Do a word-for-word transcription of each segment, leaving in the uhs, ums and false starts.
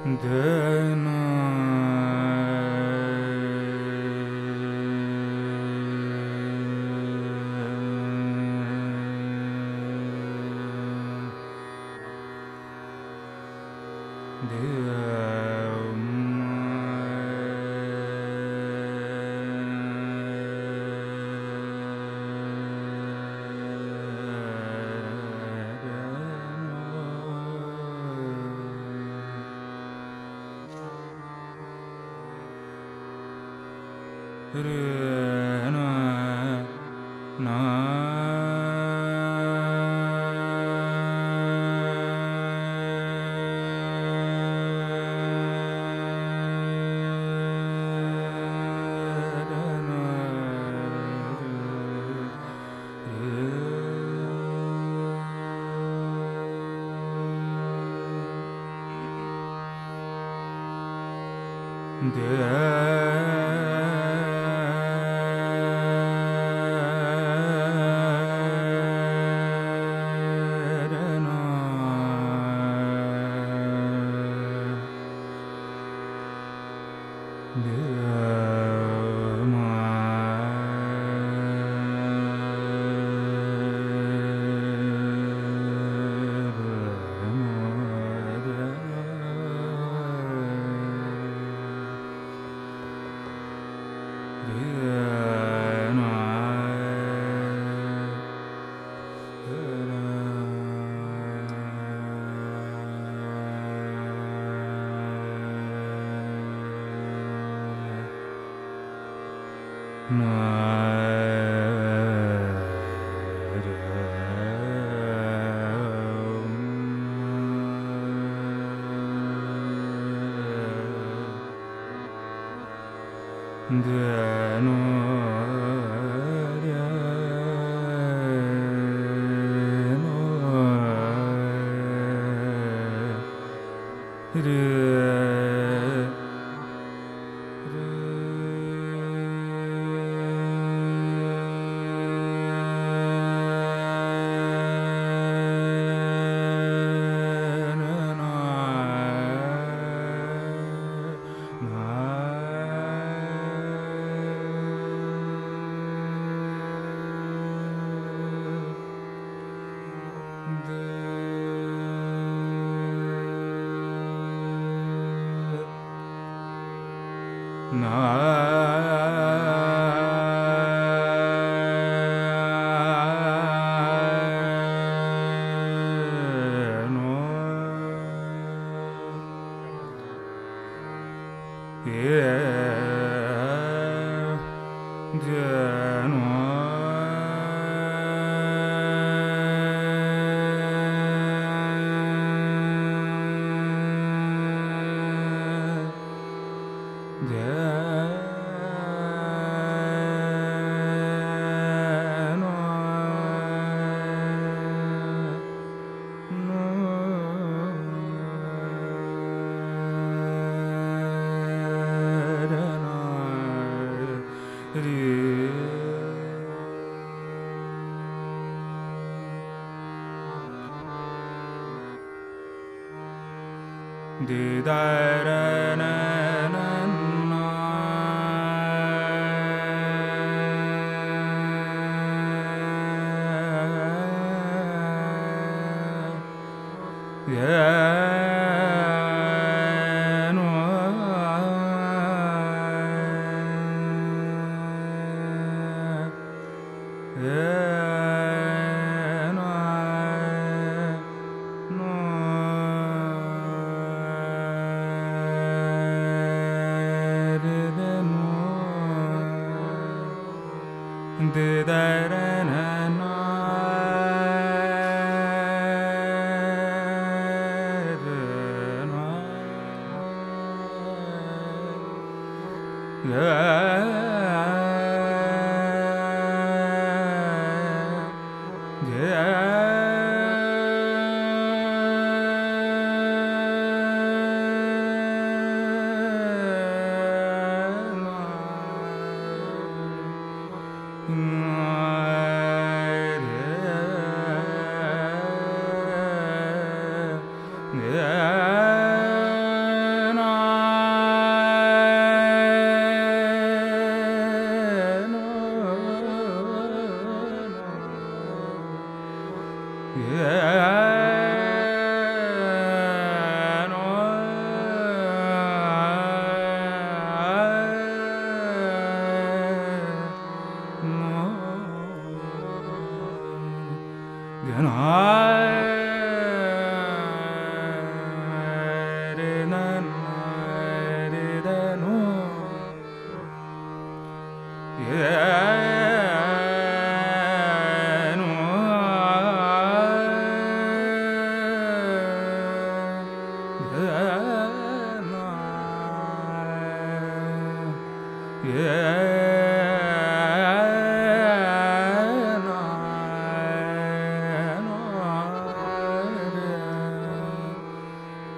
Dena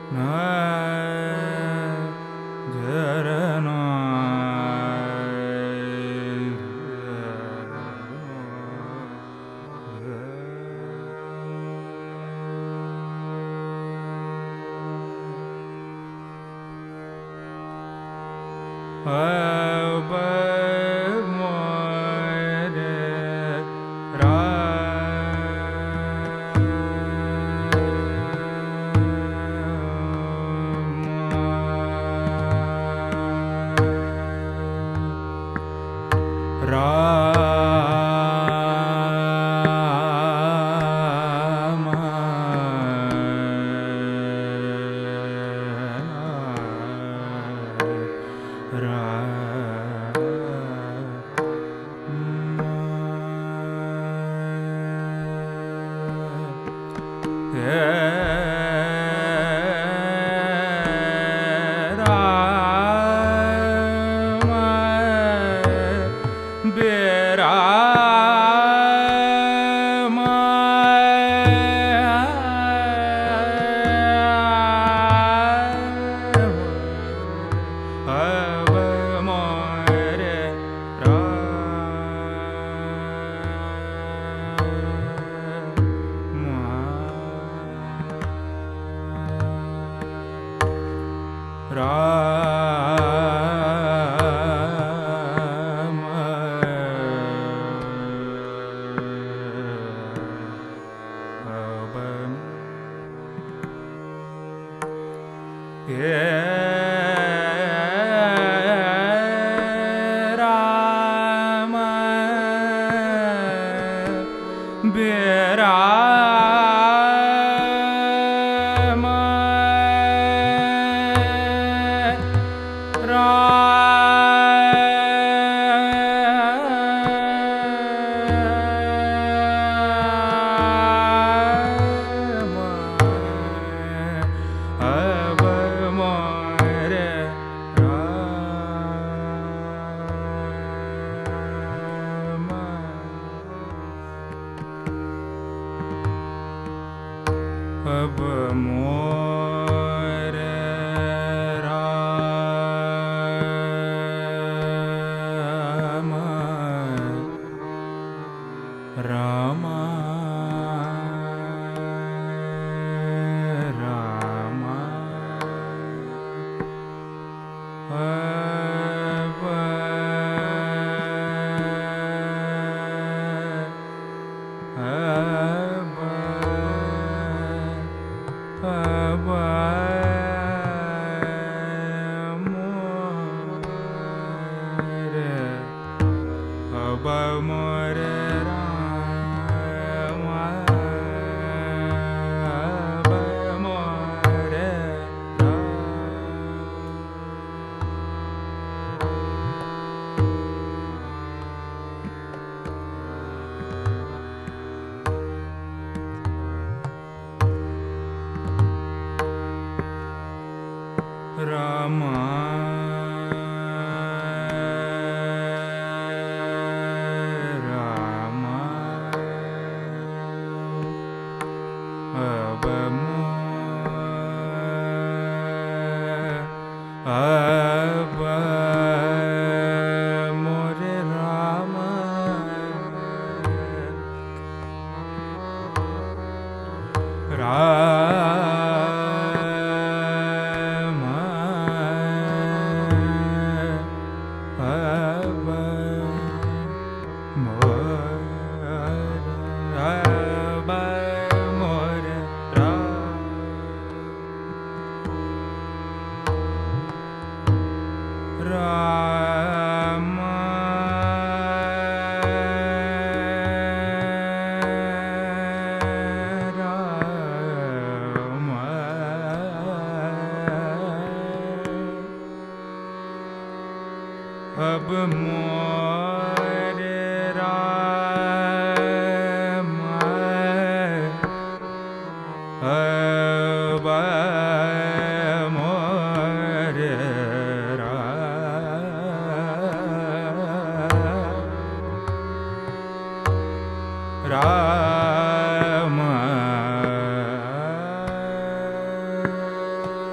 Rama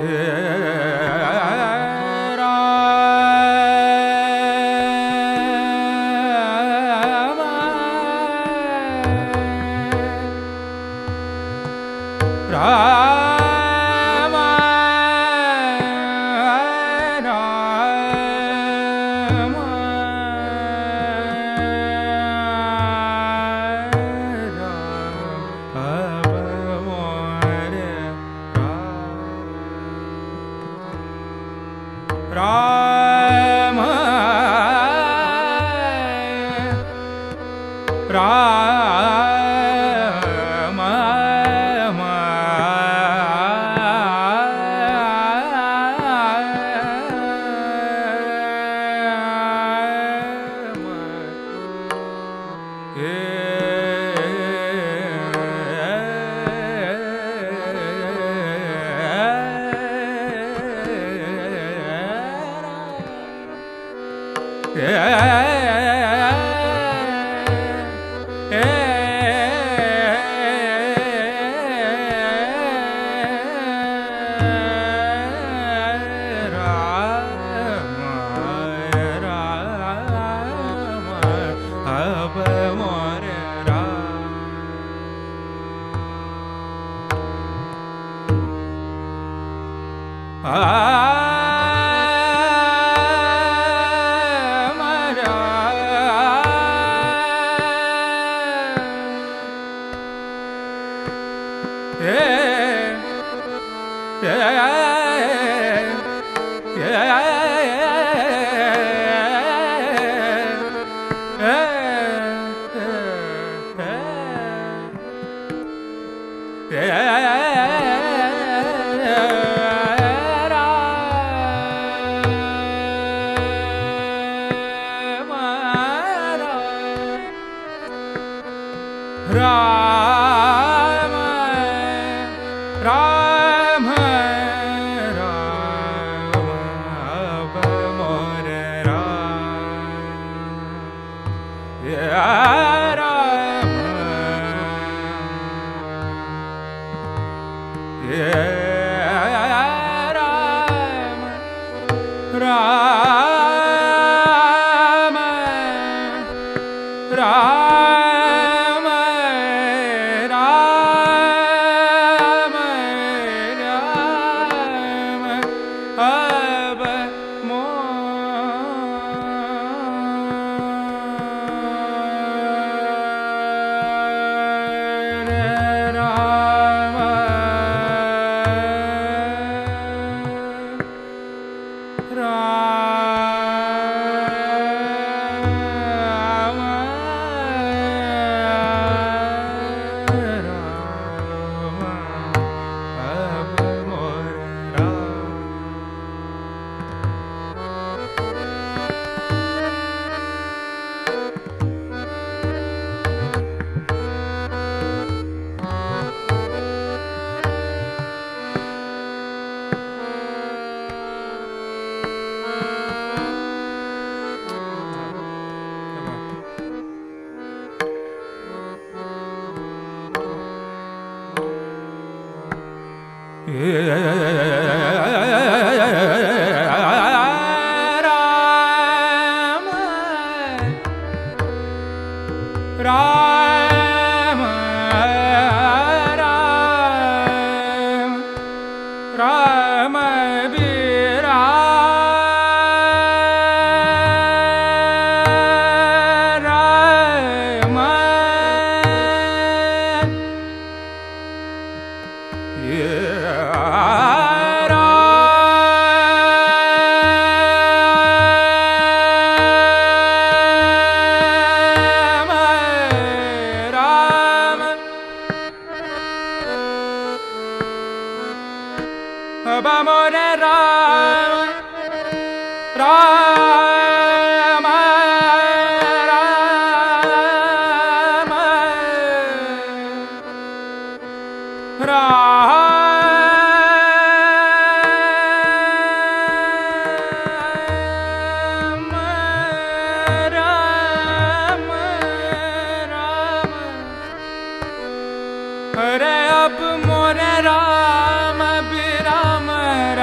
अरे अब मोरे राम बिराम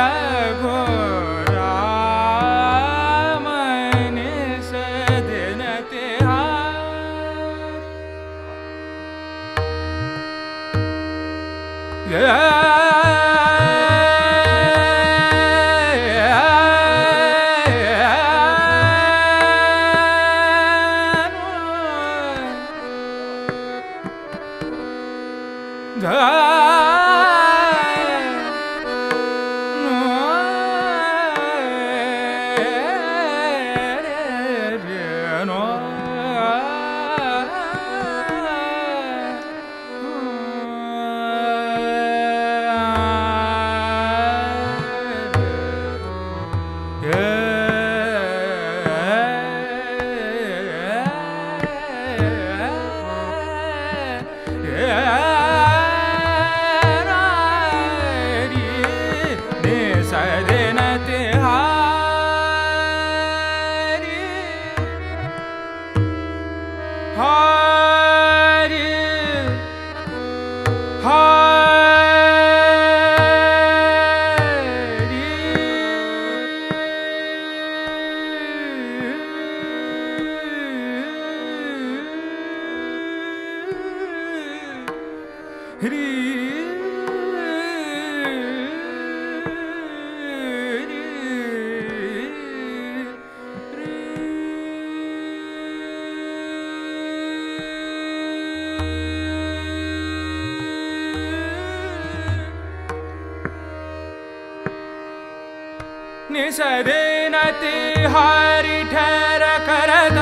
निसदेन तिहारी ठहर करद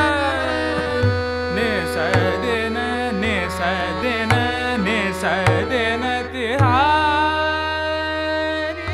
निसदेन निसदेन निसदेन तिहारी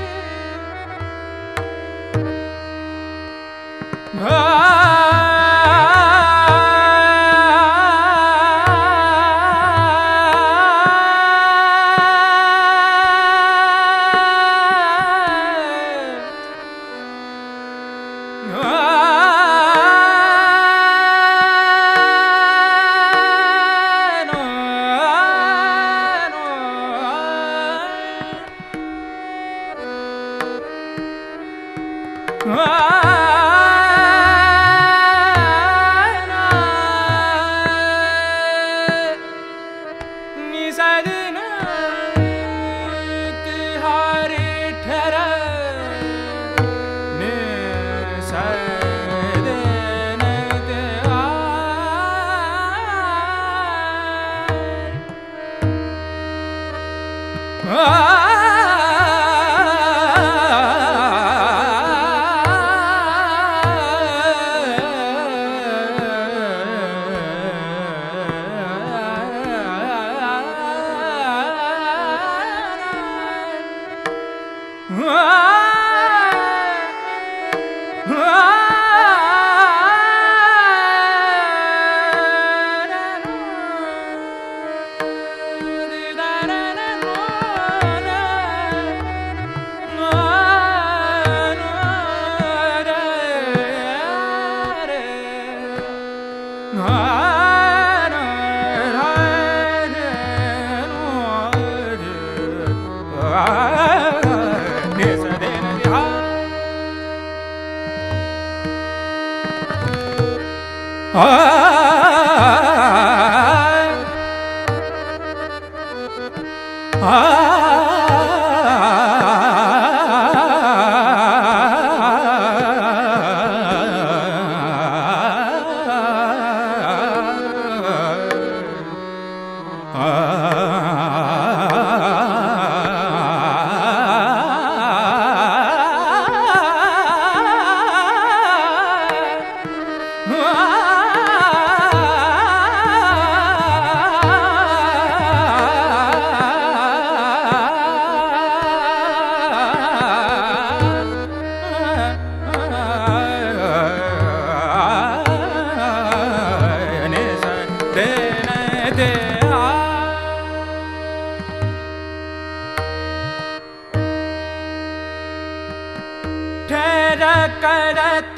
करत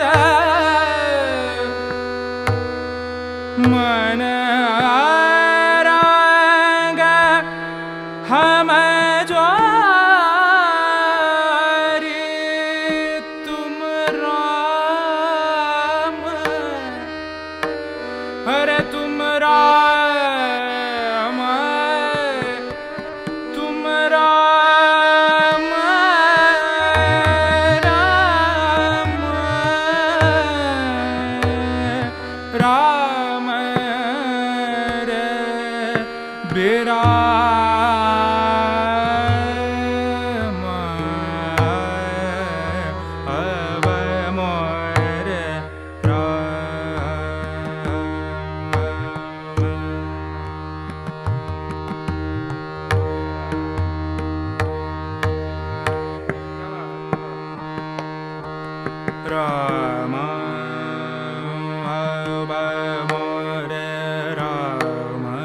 मन रंग हम ज्वारी तुम राम अरे तुम राम तुम Ram Rama Aba More Rama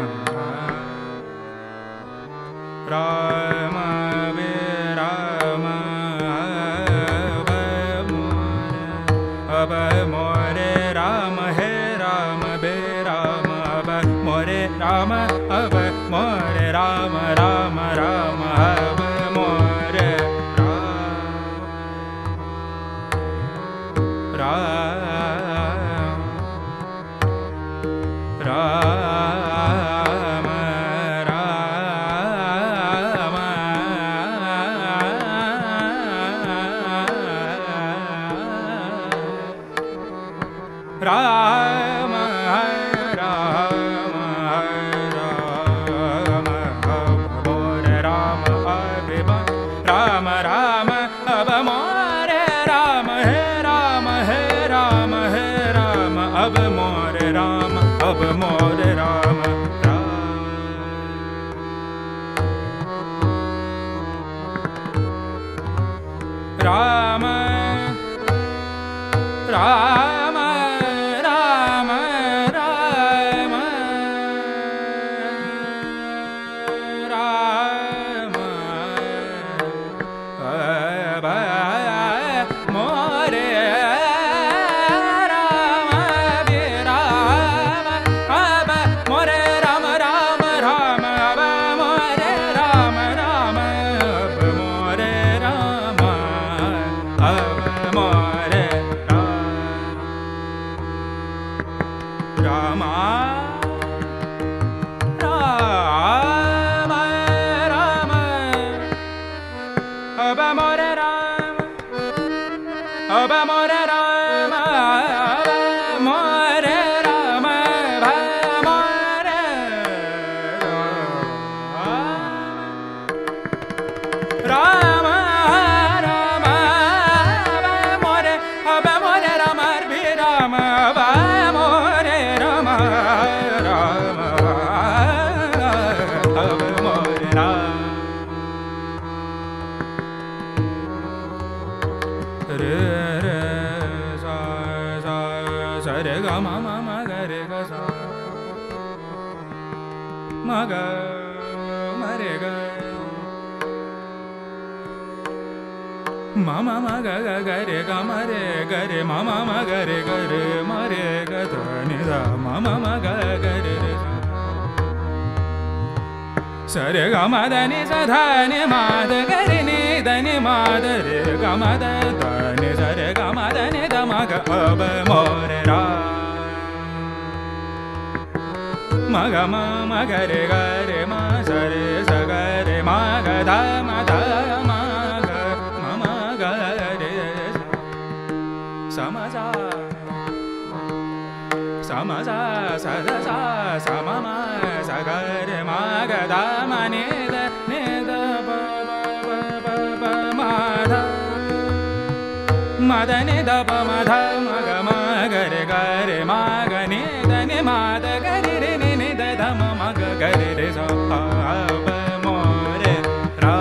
Rama Be Rama Aba More Aba More Rama He Rama Be Rama Aba More Rama Aba More Rama Rama Rama Aba More Mama ma ga ga ga re ga ma re ga re mama ma ga re ga re ma re ga da ni da mama ma ga ga re re sa re ga ma da ni sa dha ni ma da ga re ni da ni ma da re ga ma da da ni sa re ga ma da ni da ma ga ab mo re ra ma ga ma ma ga re ga re ma sa re sa ga re ma ga da ma da ma Samaza, samaza, sa sa sa, samama, sa ga re ma ga da ma ni da ni da ba ba ba ba ba ma da ma da ni da ba ma da ma ga ma ga re ga re ma ga ni da ni ma da ga re re ni ni da da ma ma ga ga re re sa pa ba mo re ra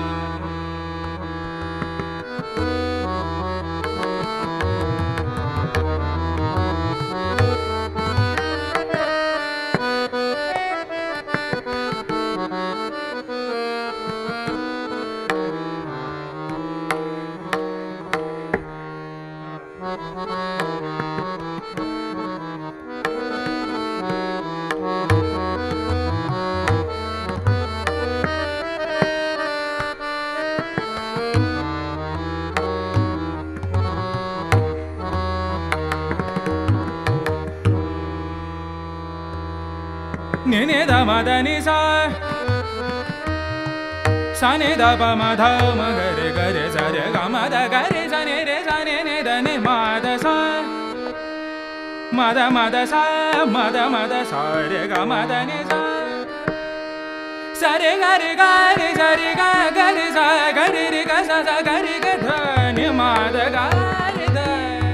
ni ni da ma da ni sa sa ni da pa ma dha ma ga re ga re sa re ga ma da ga re sa ni re sa ni ni da ni ma da sa ma da ma da sa ma da ma da sa re ga ma da ni sa sa re ga re ga re sa re ga ga re sa ga re re ga sa sa ga re ga dha ni ma da ga re da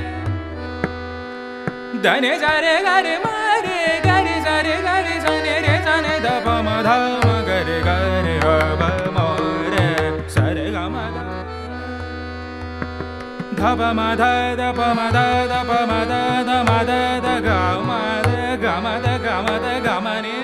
da ni sa re ga re ma re ga re sa re ga re sa ni re sa ni da pa ma dha ma ga re ga re a ba ma re sa re ga ma da ख प म ध the प म ध the प म ध द म ध द ग म ध ग म ध ग म ध ग म नि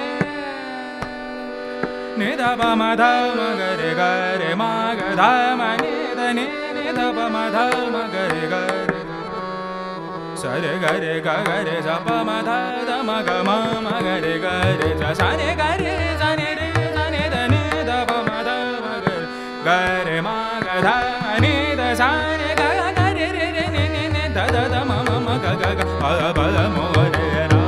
नि ध प म ध म ग रे ग रे म ग ध म नि ध नि नि ध प म ध म ग रे ग रे स रे ग रे ग ग रे स प म ध द म ग म म ग रे ग रे स स नि ग रे स नि रे स नि ध नि ध प म ध म ग ग रे म ग ध म नि ध स नि ग ग रे रे रे नि नि नि ध ध ध म म म ग ग ग प प म रे रा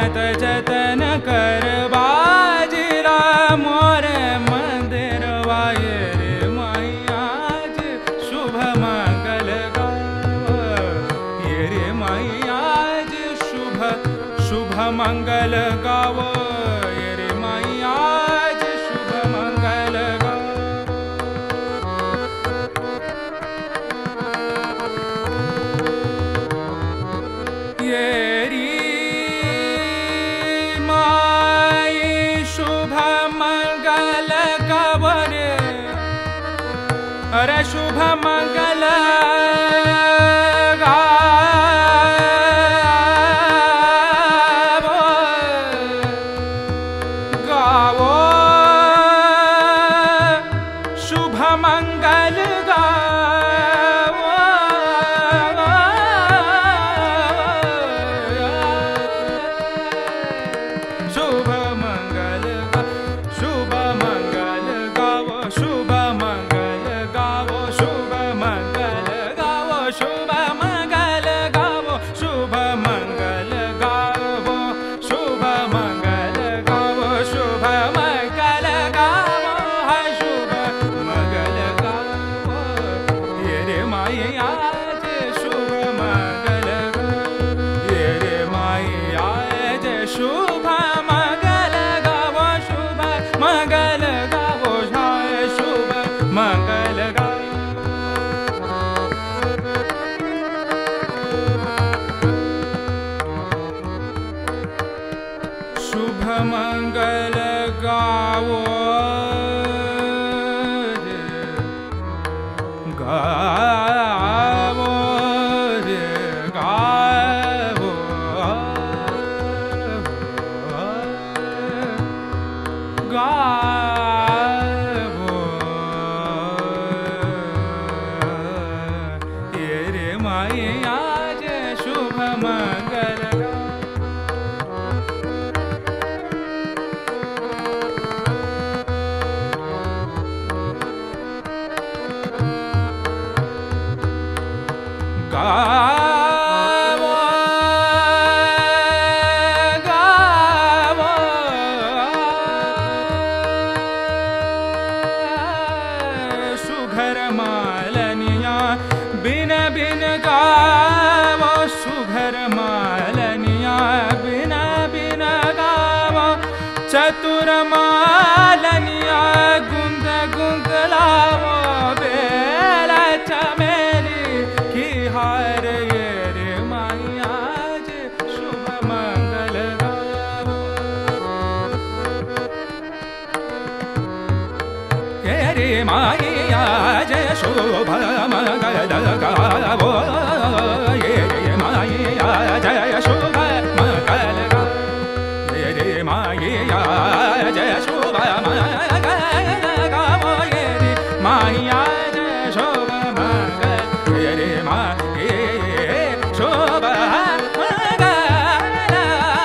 मत जतन कर बाजिला मोरे मंदिर वाये रे माई आज शुभ मंगल गावो ये रे माई आज शुभ शुभ मंगल गावो ये रे माई आज शुभ मंगल गावो ये री माई शुभ मंगल गावो रे अरे शुभ मंगल मंगल गावो रे गावो रे गावो गावो ये रे माई आज शुभ मंगल गावो गावो सुघर मालनिया बिन बिन गावो सुघर मालनिया बिन बिन गावो चतुर मालनिया गुंद गुंद लावो बेला चमेली की हार ये रे माई आज शुभ मंगल गावो ये रे माई आज शुभ मंगल गावो ये रे माई आज शुभ मंगल गावो ये रे माई आज शुभ मंगल गावो ये रे माई आज शुभ मंगल ये रे माई शुभ मंगल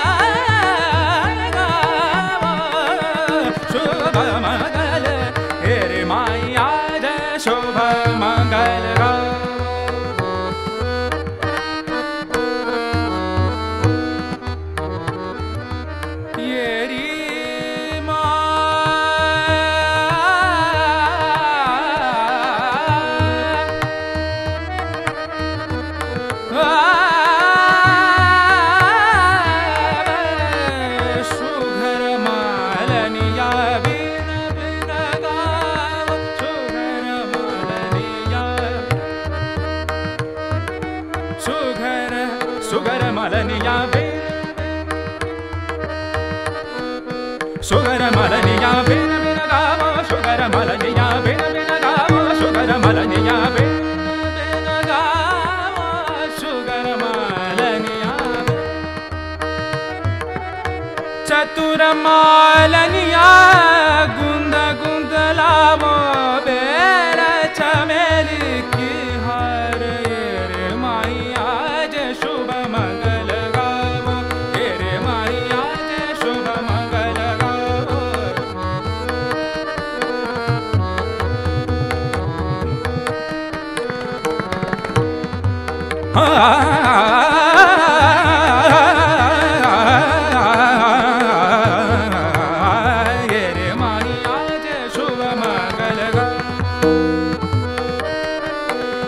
गावो शुभ मंगल ये रे माई आज शुभ मंगल गावो ये री सुघर मालनिया बिन बिन गावो सुघर मालनिया सुघर सुघर मालनिया बिन सुघर मालनिया बिन बिन गावो सुघर मालनिया बिन बिन गावो सुघर मालनिया बिन बिन गावो सुघर मालनिया चतुर मालनिया गुंद गुंद लावो बेरा चमेली की हार ये रे माई आज शुभ मंगल गावो ये रे माई आज शुभ मंगल गावो आ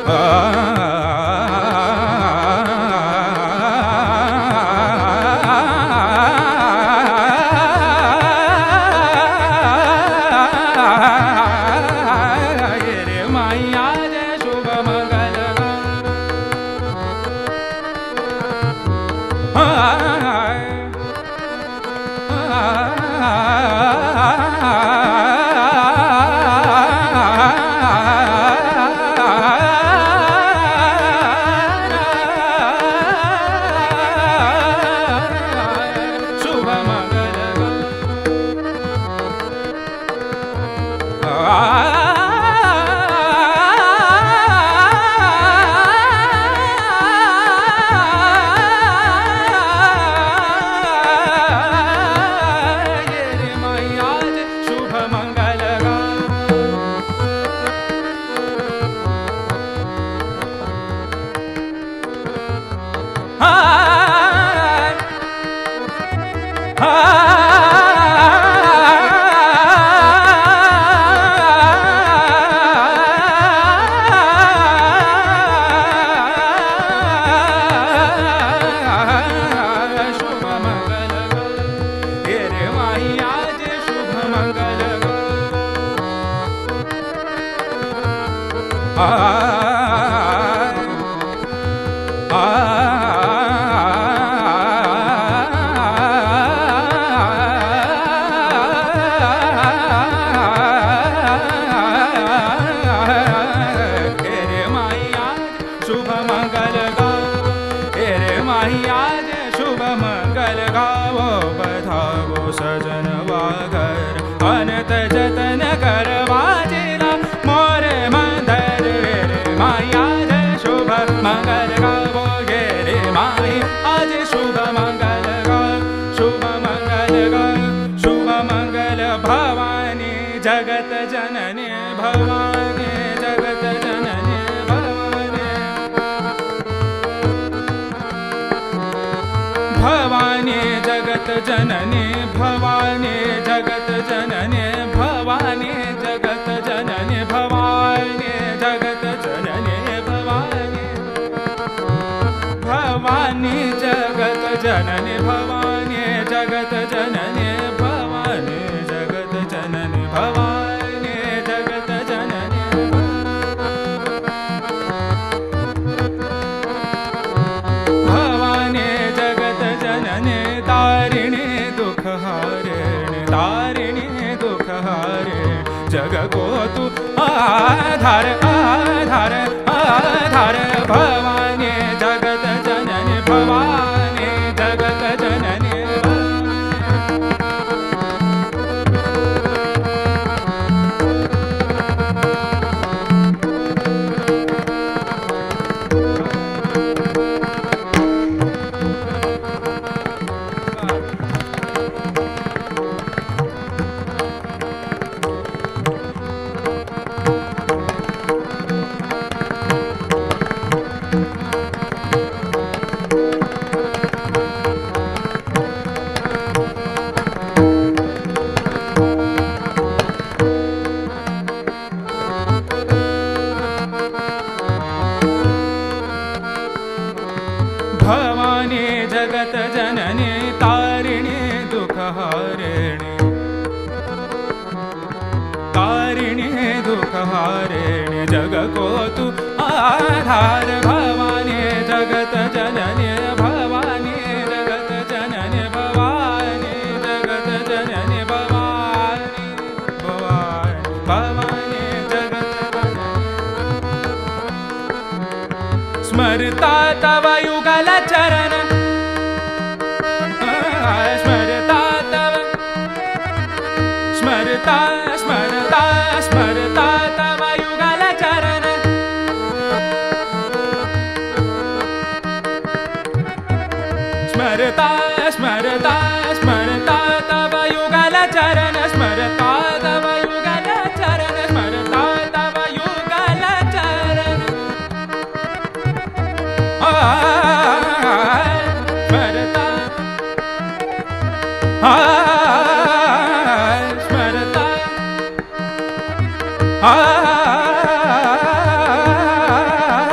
ah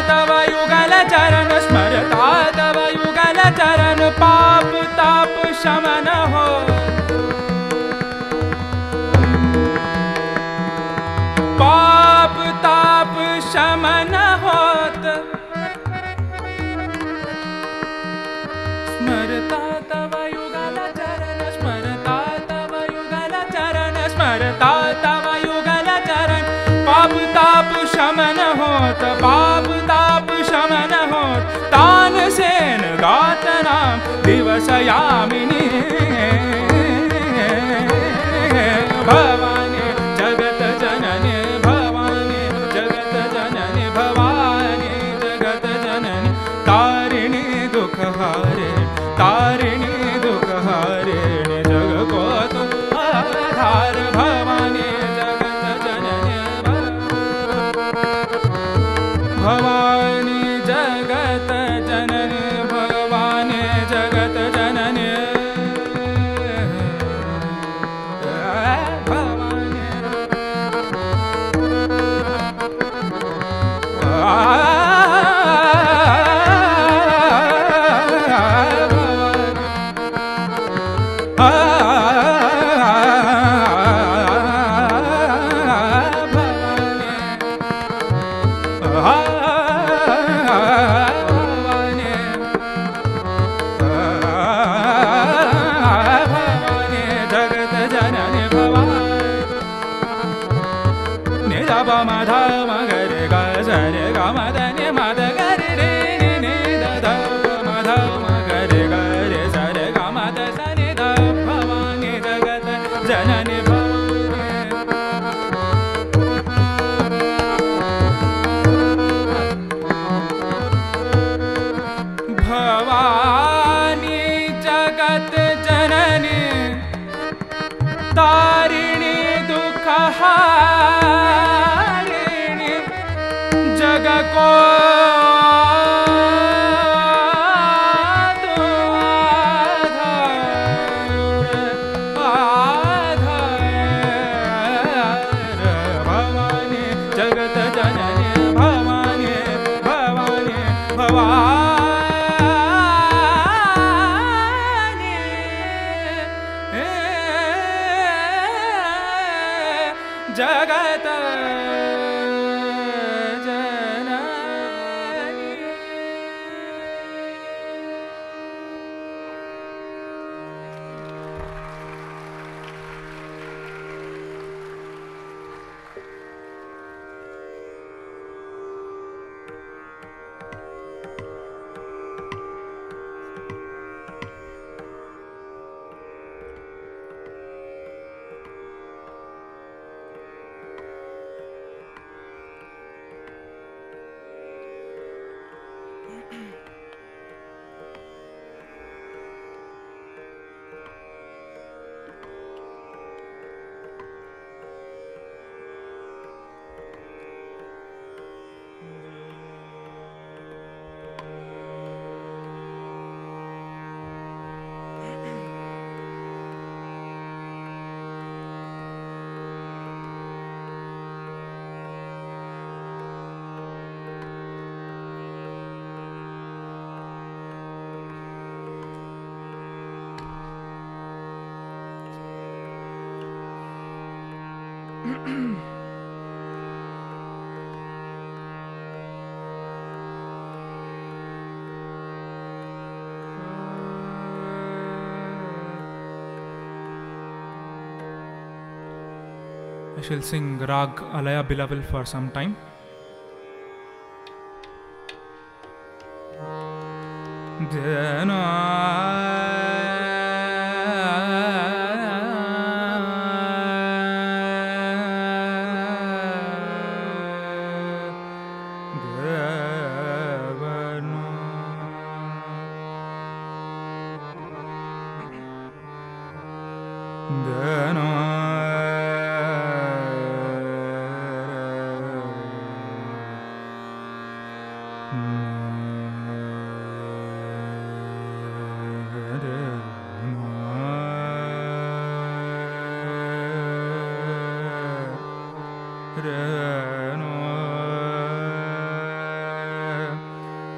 तव युगल चरण स्मरता तव युगल चरण पाप ताप शमन हो पाप ताप शमन होत स्मरता तव युगल चरण स्मरता तव युगल चरण स्मरता तव युगल चरण पाप ताप शमन होत पाप ताप शमन होत तानसेन गात नाम दिवस यामिनी भवानी जगत जननी भवानी जगत जननी भवानी जगत जननी तारिणी दुख हारे तारिणी दुख हारिणी जग को तुम आधार भवानी जगत जननी भवानी जगत जननी भवानी जगत जननी तारिणी दुख हारिणी जग को भवानी जगत जननी भवानी भवानी भवानी जगत I shall sing Rag Alaya Bilaval for some time.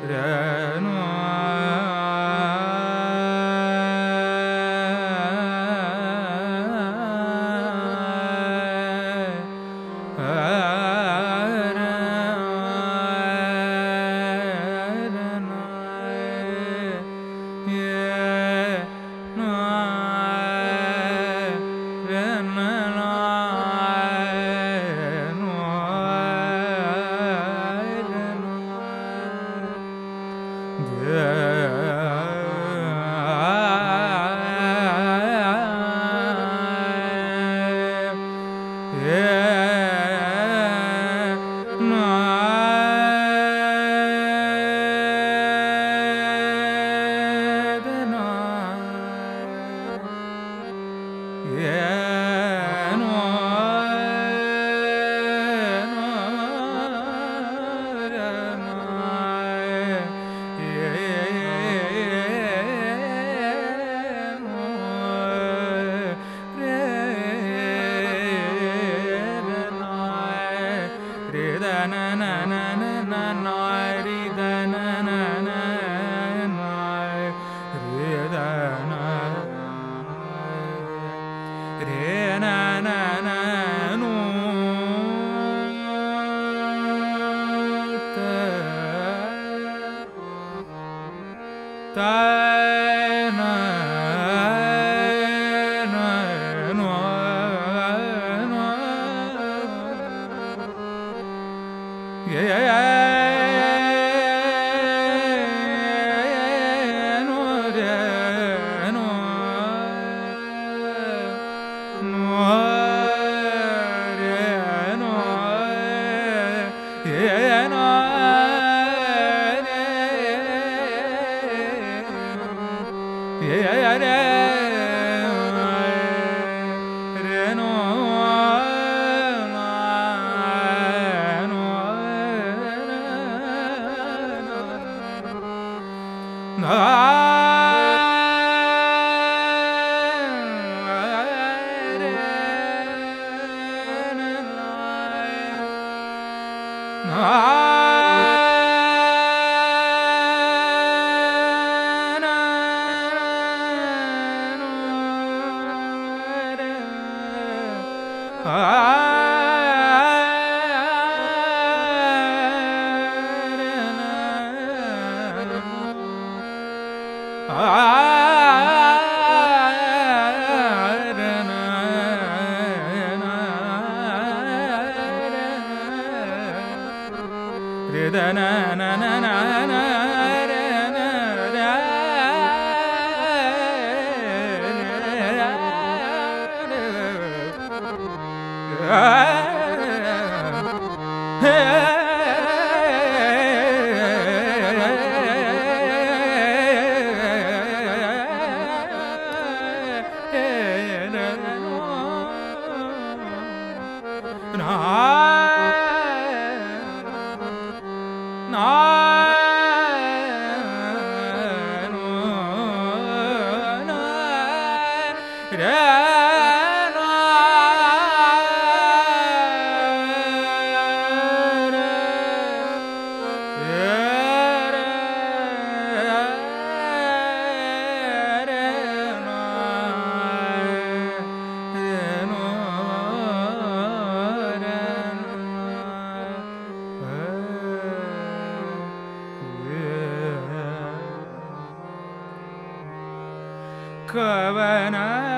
कवन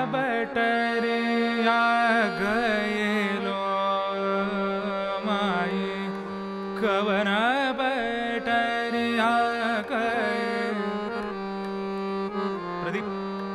बटरिया गयलो माई कवन बटरिया गए प्रदीप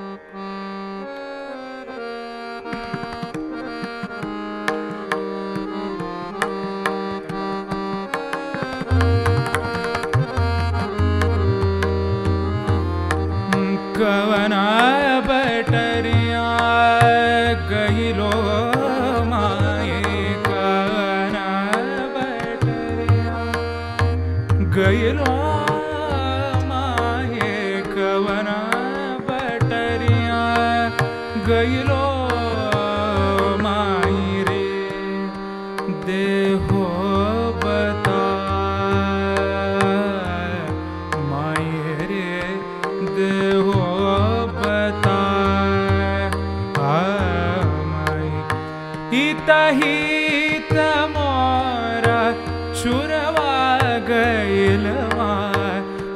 कवन बटरिया गयलो माए कवन बटरिया गयलो माए कवन बटरिया गयलो माई रे देहो बता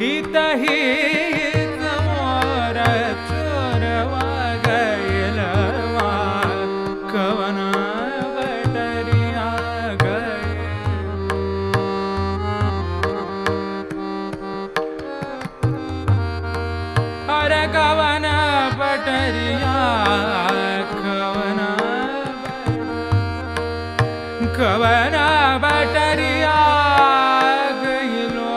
इतही मोर चोरवा गैलवा कवन बटरिया गए अरे कवन बटरिया कवन कवन बटरिया गइलो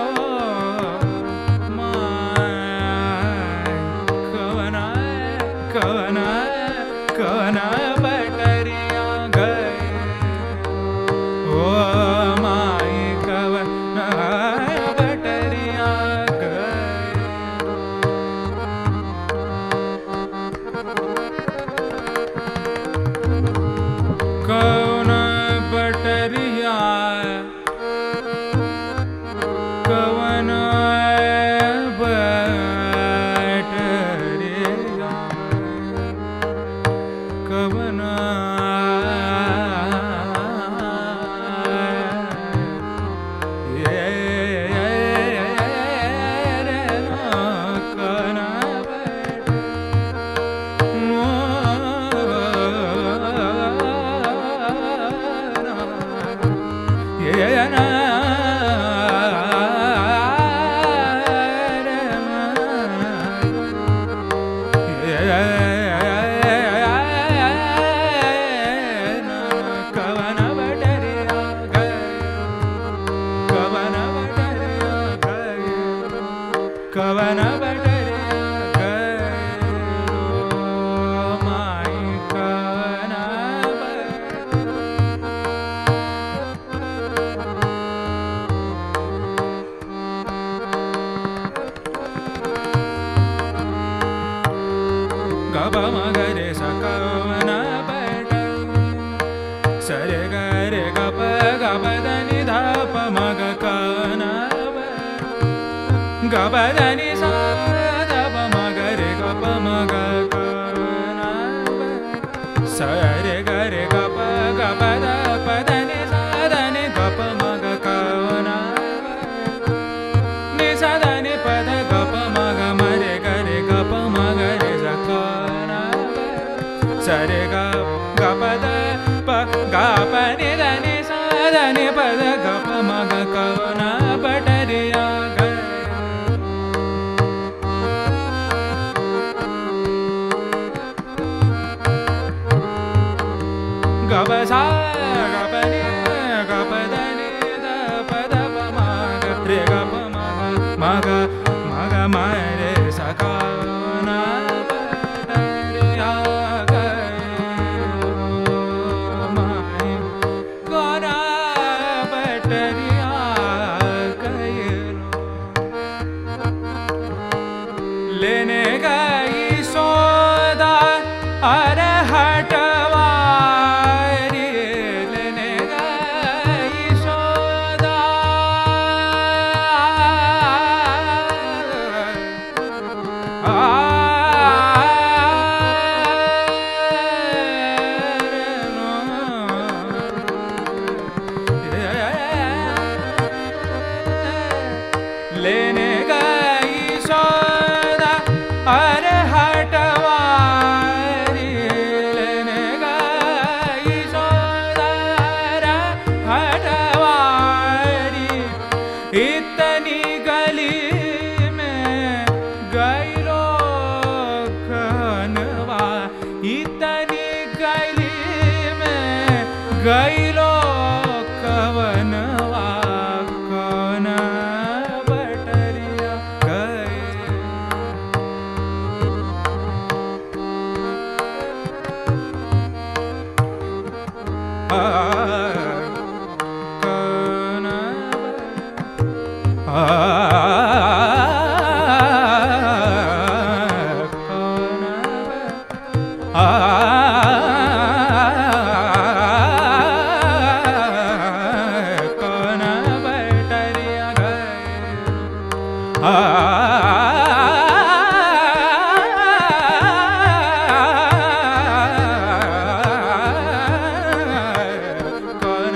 माय कवन कवन कवन बटरिया गए ओ माय कवन बटरिया गए कवन बटरिया कवन बटरिया कवन ये रे कवन कवन बटरिया गए माई कवन गब मगरे सकवन बट सरे गरे गप गप दनि धप मग कवन गप दनि सा धप मगरे गप मग कवन सरे गरे गप गप धप दनि सा धनि गप मग कवन नि सा धनि पद गप मग मरे गरे गप मगरे सकवन सरे ग गप द प गप नि धनि सा धनि पद गप मग कवन बटरिया गए गप सा गप नि गप धनि द पद प मग रे गप मग मग मग मरे सकवन बटरिया लेने गई सौदा अरे हटवारी लेने गई सौदा आ लेने गई सौदा अरे हटवारी लेने गई सौदा हटवारी इतनी गली में गई लो कनवा इतनी गली में गई लो कवनवा कौन बटरिया गए कौन आ कौन आ कौन बटरिया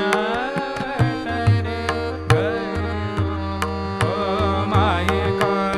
गए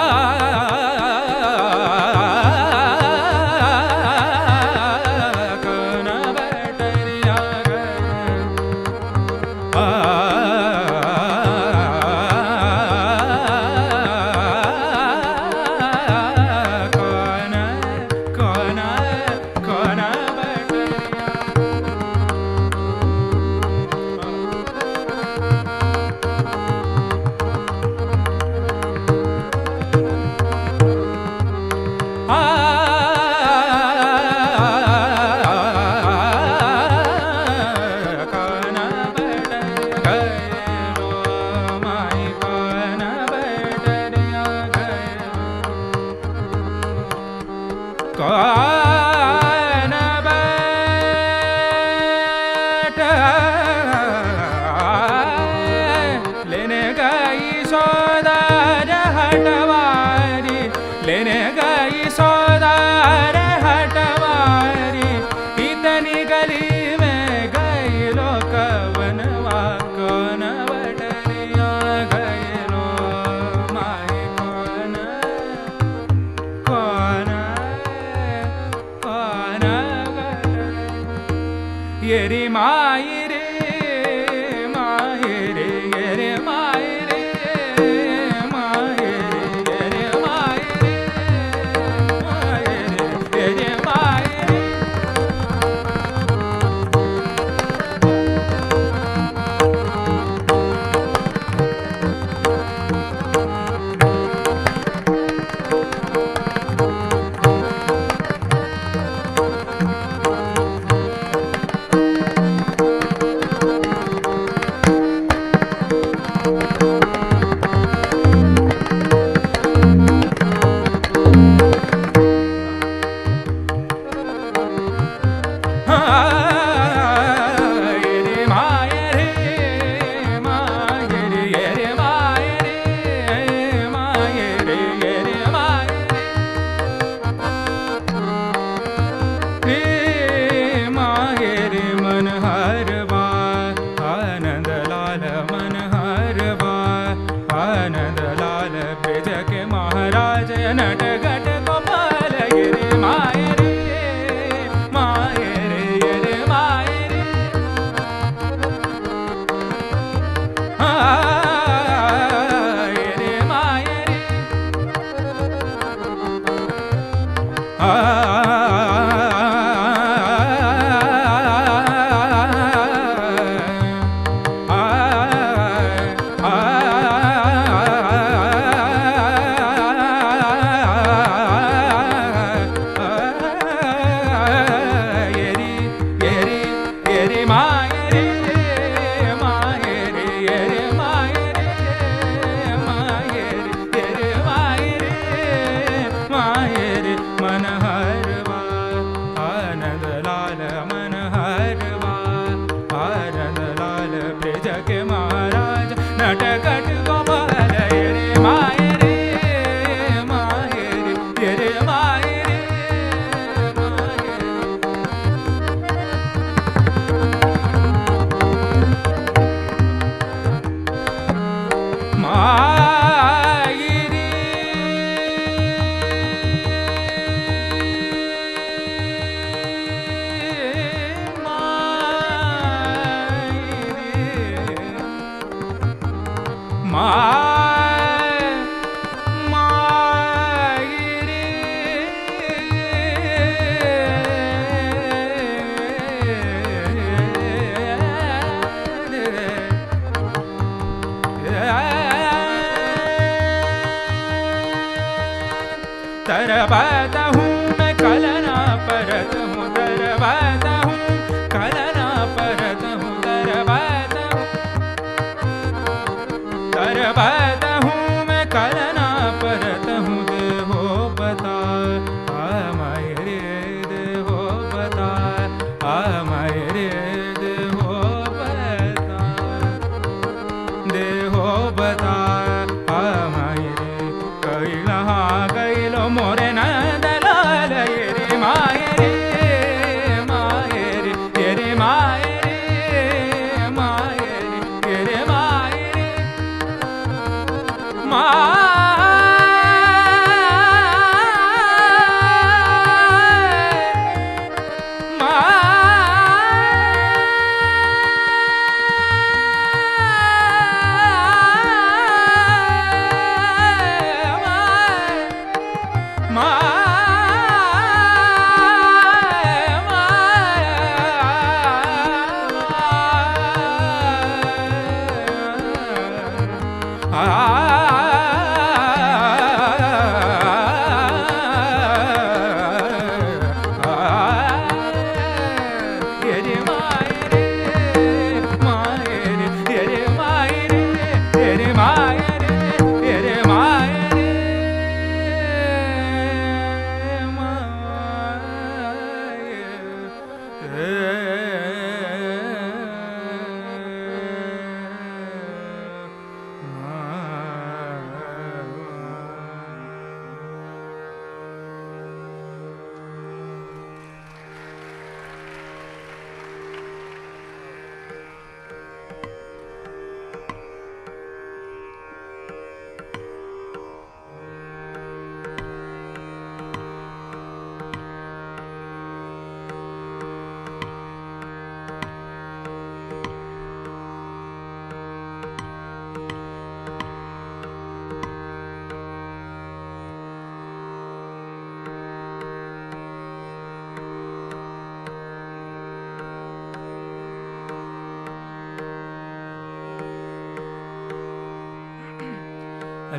तरबाता हूँ मैं कलना परत हूँ, तरबाता हूँ कलना परत हूँ, तरबाता हूँ तरबाता हूँ मैं कलना परत हूँ। दे हो बता आ मायरे, दे हो बता आ मायरे, दे हो बता, दे हो बता आ मायरे। कैला गैलो मोरे नंदलाल येरे मायरे, मायरे येरे मायरे, मायरे येरे मायरे, मायरे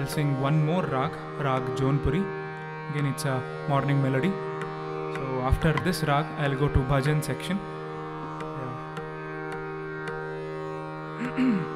I'll sing one more rag, rag Jaunpuri. Again, it's a morning melody. So after this rag, I'll go to bhajan section. Yeah.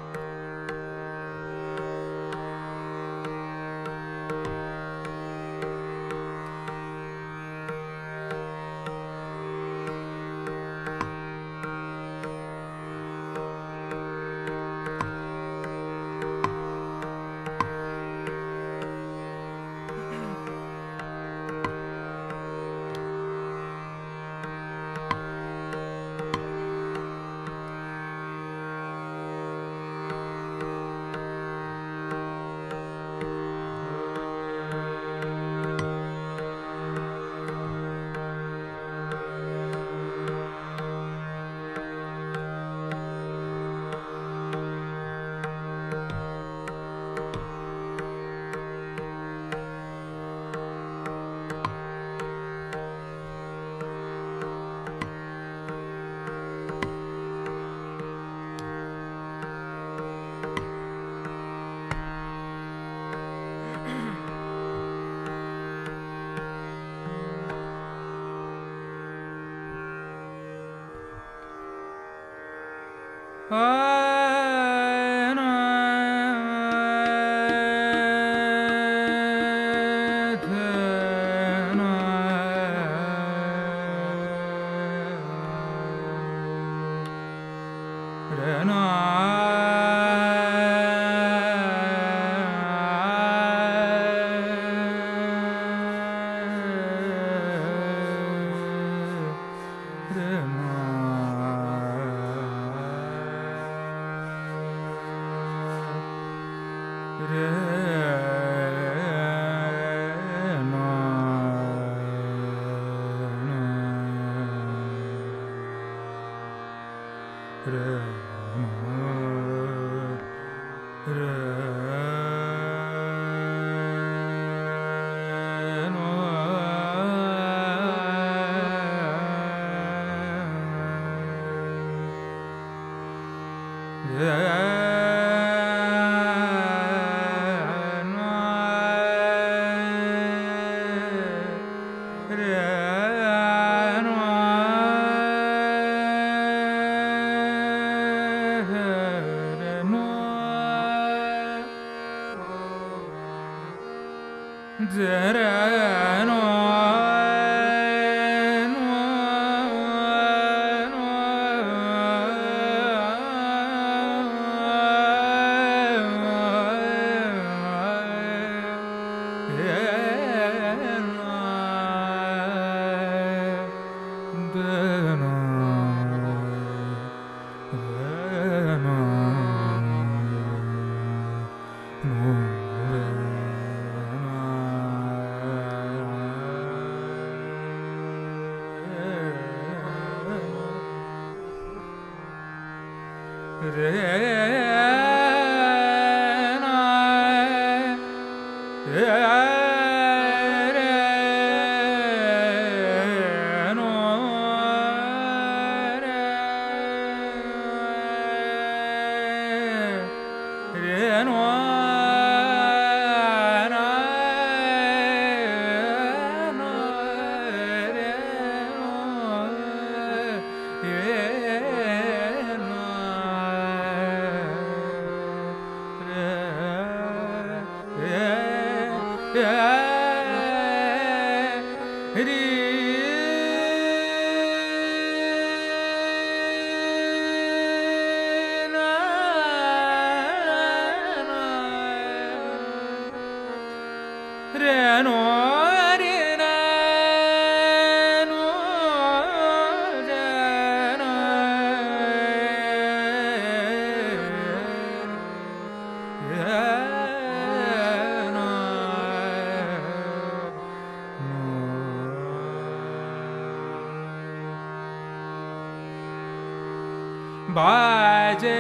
बाजे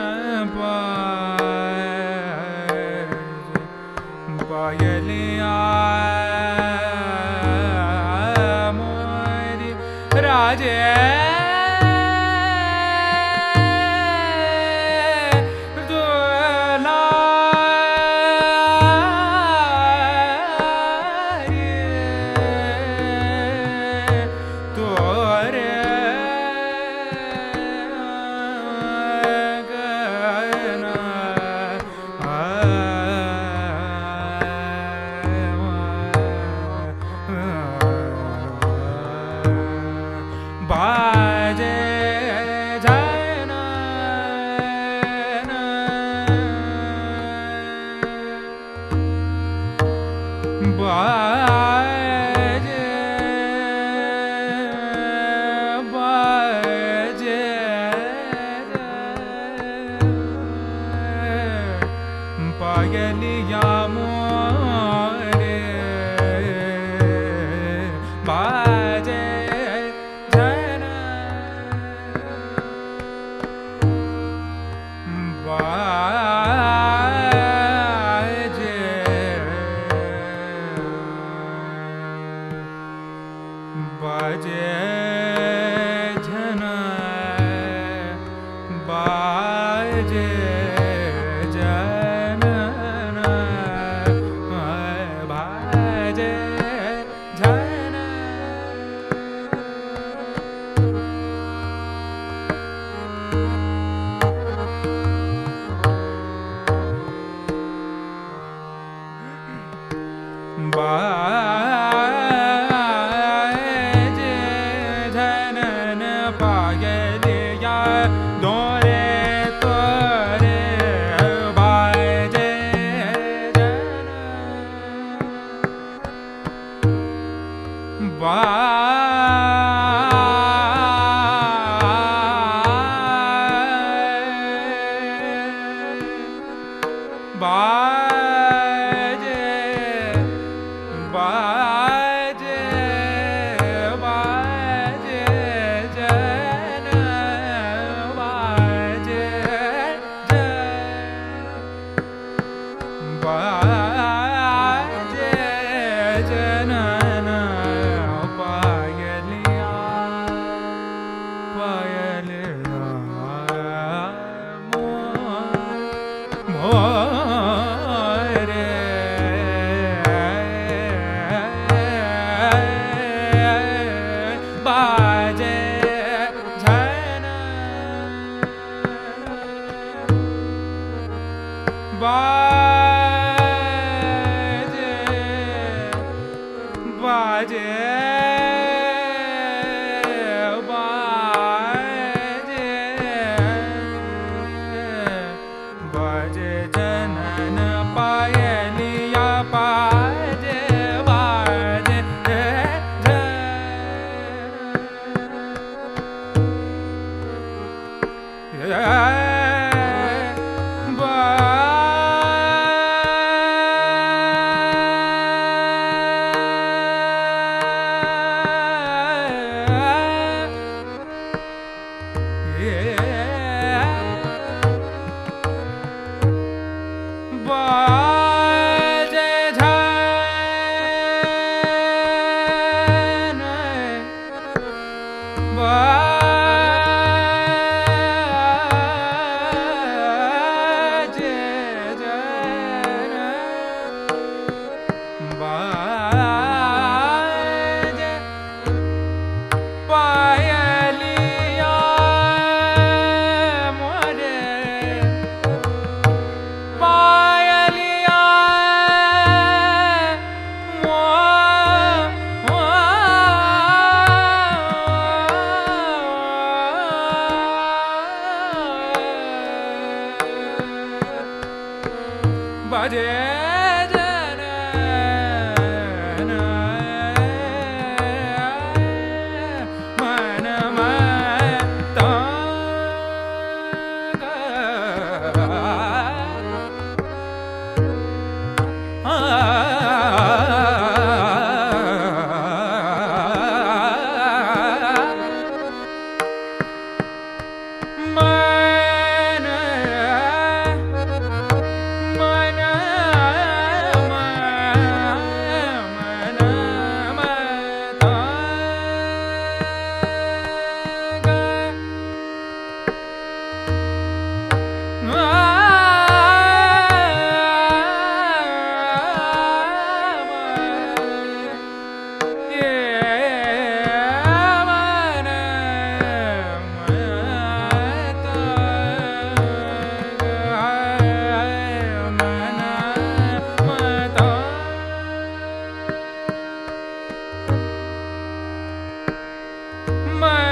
पायलिया बाजे Bye.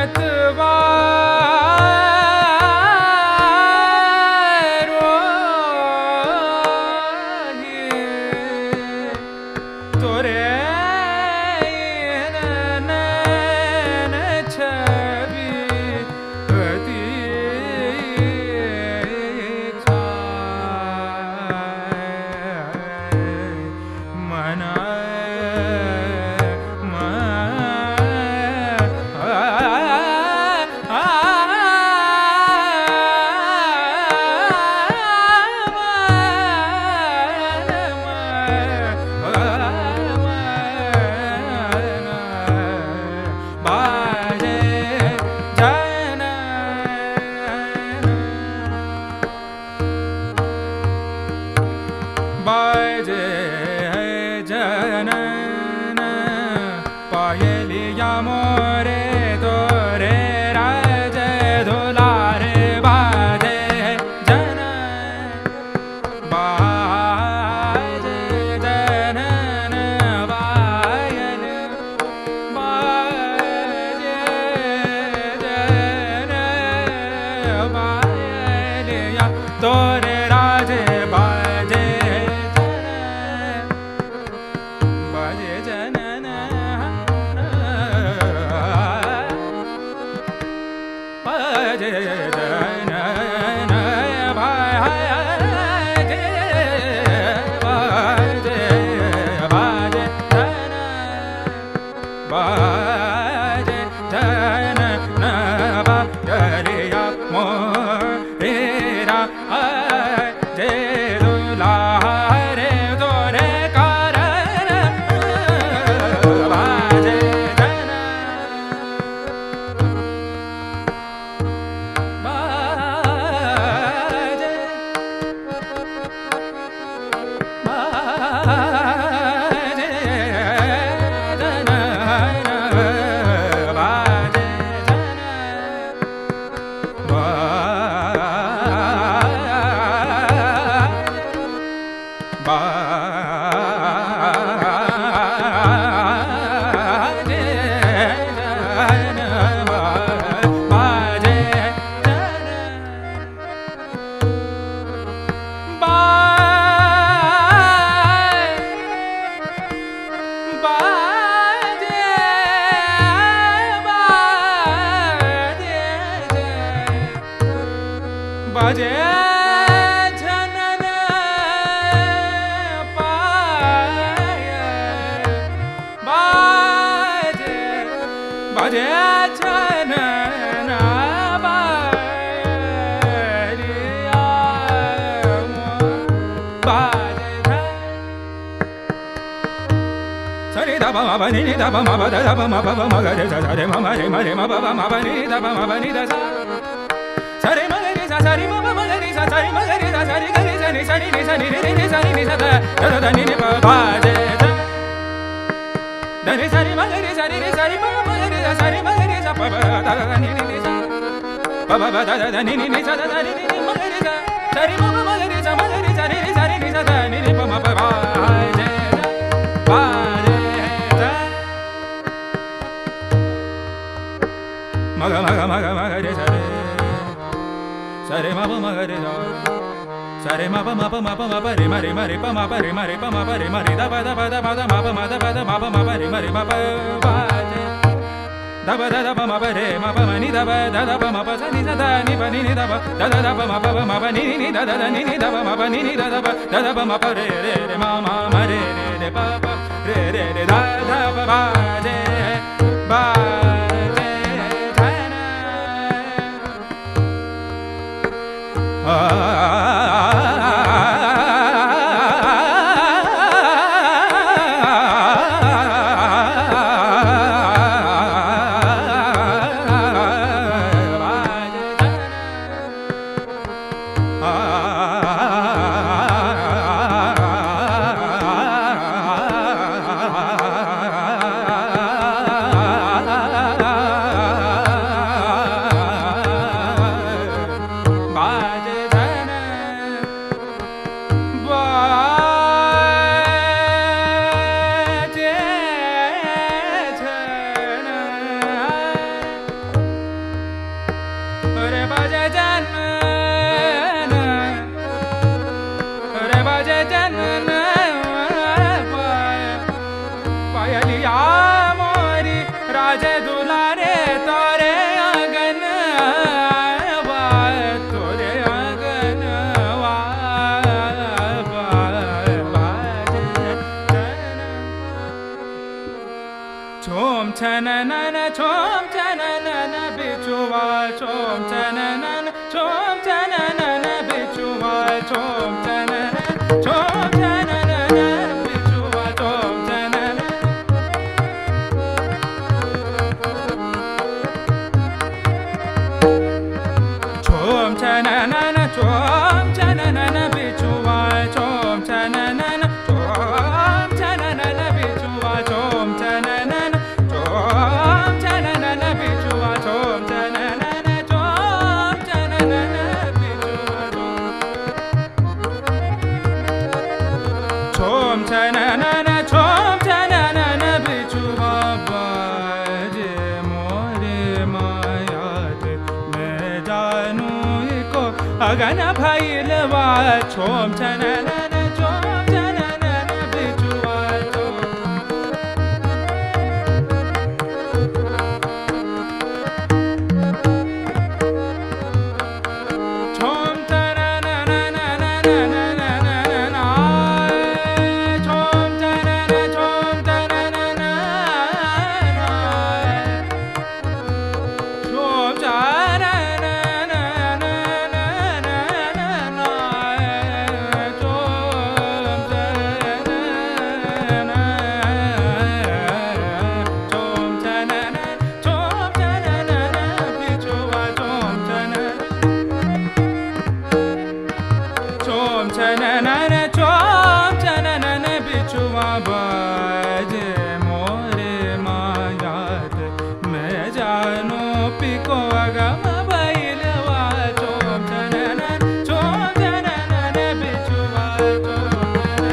ah बाजे दुलारे तोरे आंगन वा तोरे आंगन वा बाजे छोम छननन छोम छननन बिचुवा छोम छननन छोम छननन बिचुवा छोम छननन छोम छननन बिचुवा छोम छननन छोम छननन छोम छननन बिचुवा छोम छननन छोम छननन बिचुवा छोम छननन छोम छननन बिचुवा छोम छननन छोम छननन बिचुवा छोम छननन छोम छननन बिचुवा बाजे मोरे मायात मैं जानू को अगन भैलवा छोम छननन छोम छननन बिचुवा छोम छोम छननननननननननन छोम छननन छोम छनननननन छोम छनननननननन छोम छननन छोम छननन छोम छननन बिचुवा छोम छननन छोम छननन छोम छननन बिचुवा बाजे मोरे मायात मैं जानू पिको अगम भैलवा छोम छननन छोम छननन बिचुवा छोम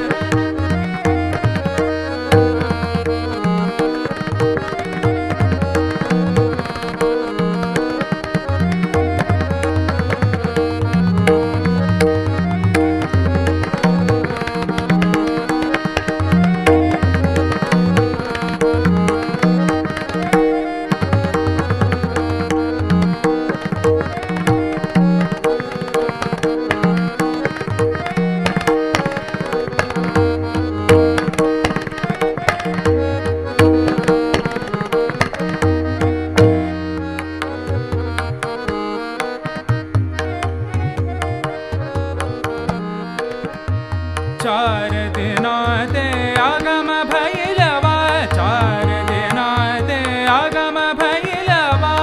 चार दिना दे आगम भैलवा चार दिना दे आगम भैलवा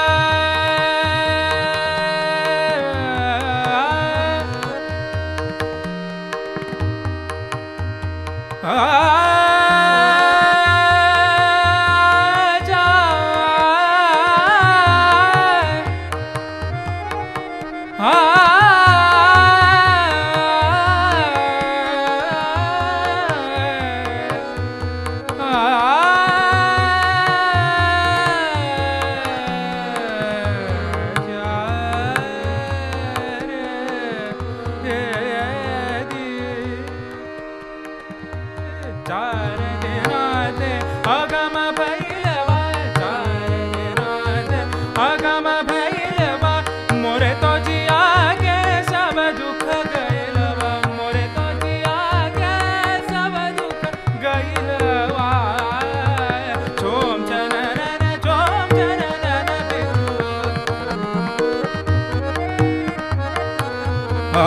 चार दिना दे आगम भैलवा चार दिना दे आगम भैलवा मोरे तो जिया के सब दुख गैलवा मोरे तो जिया के सब दुख गैलवा छोम छननन छोम छननन बिचुवा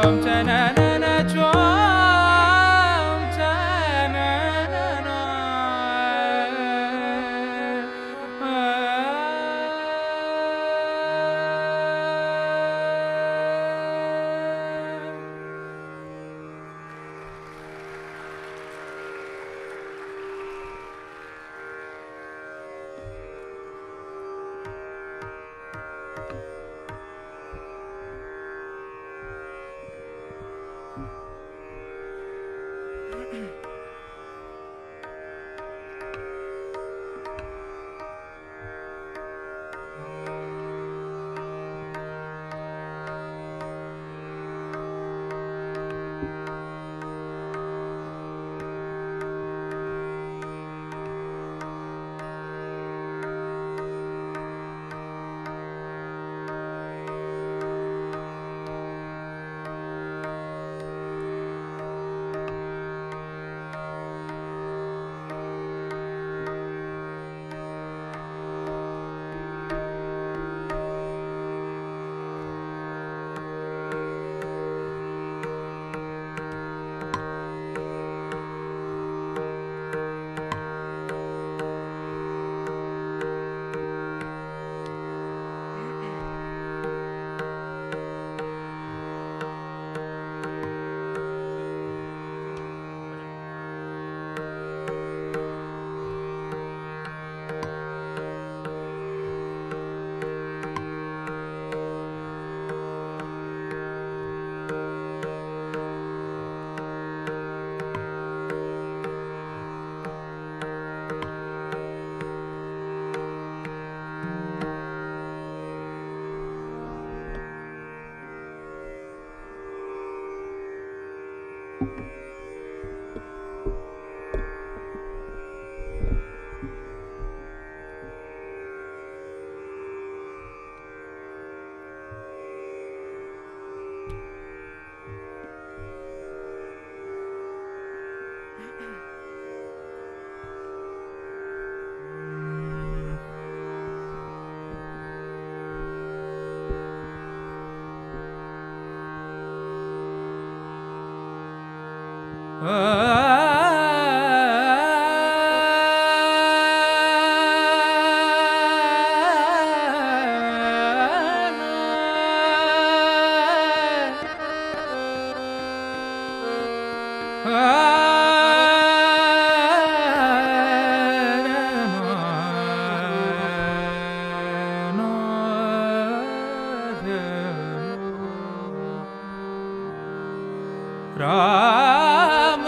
राम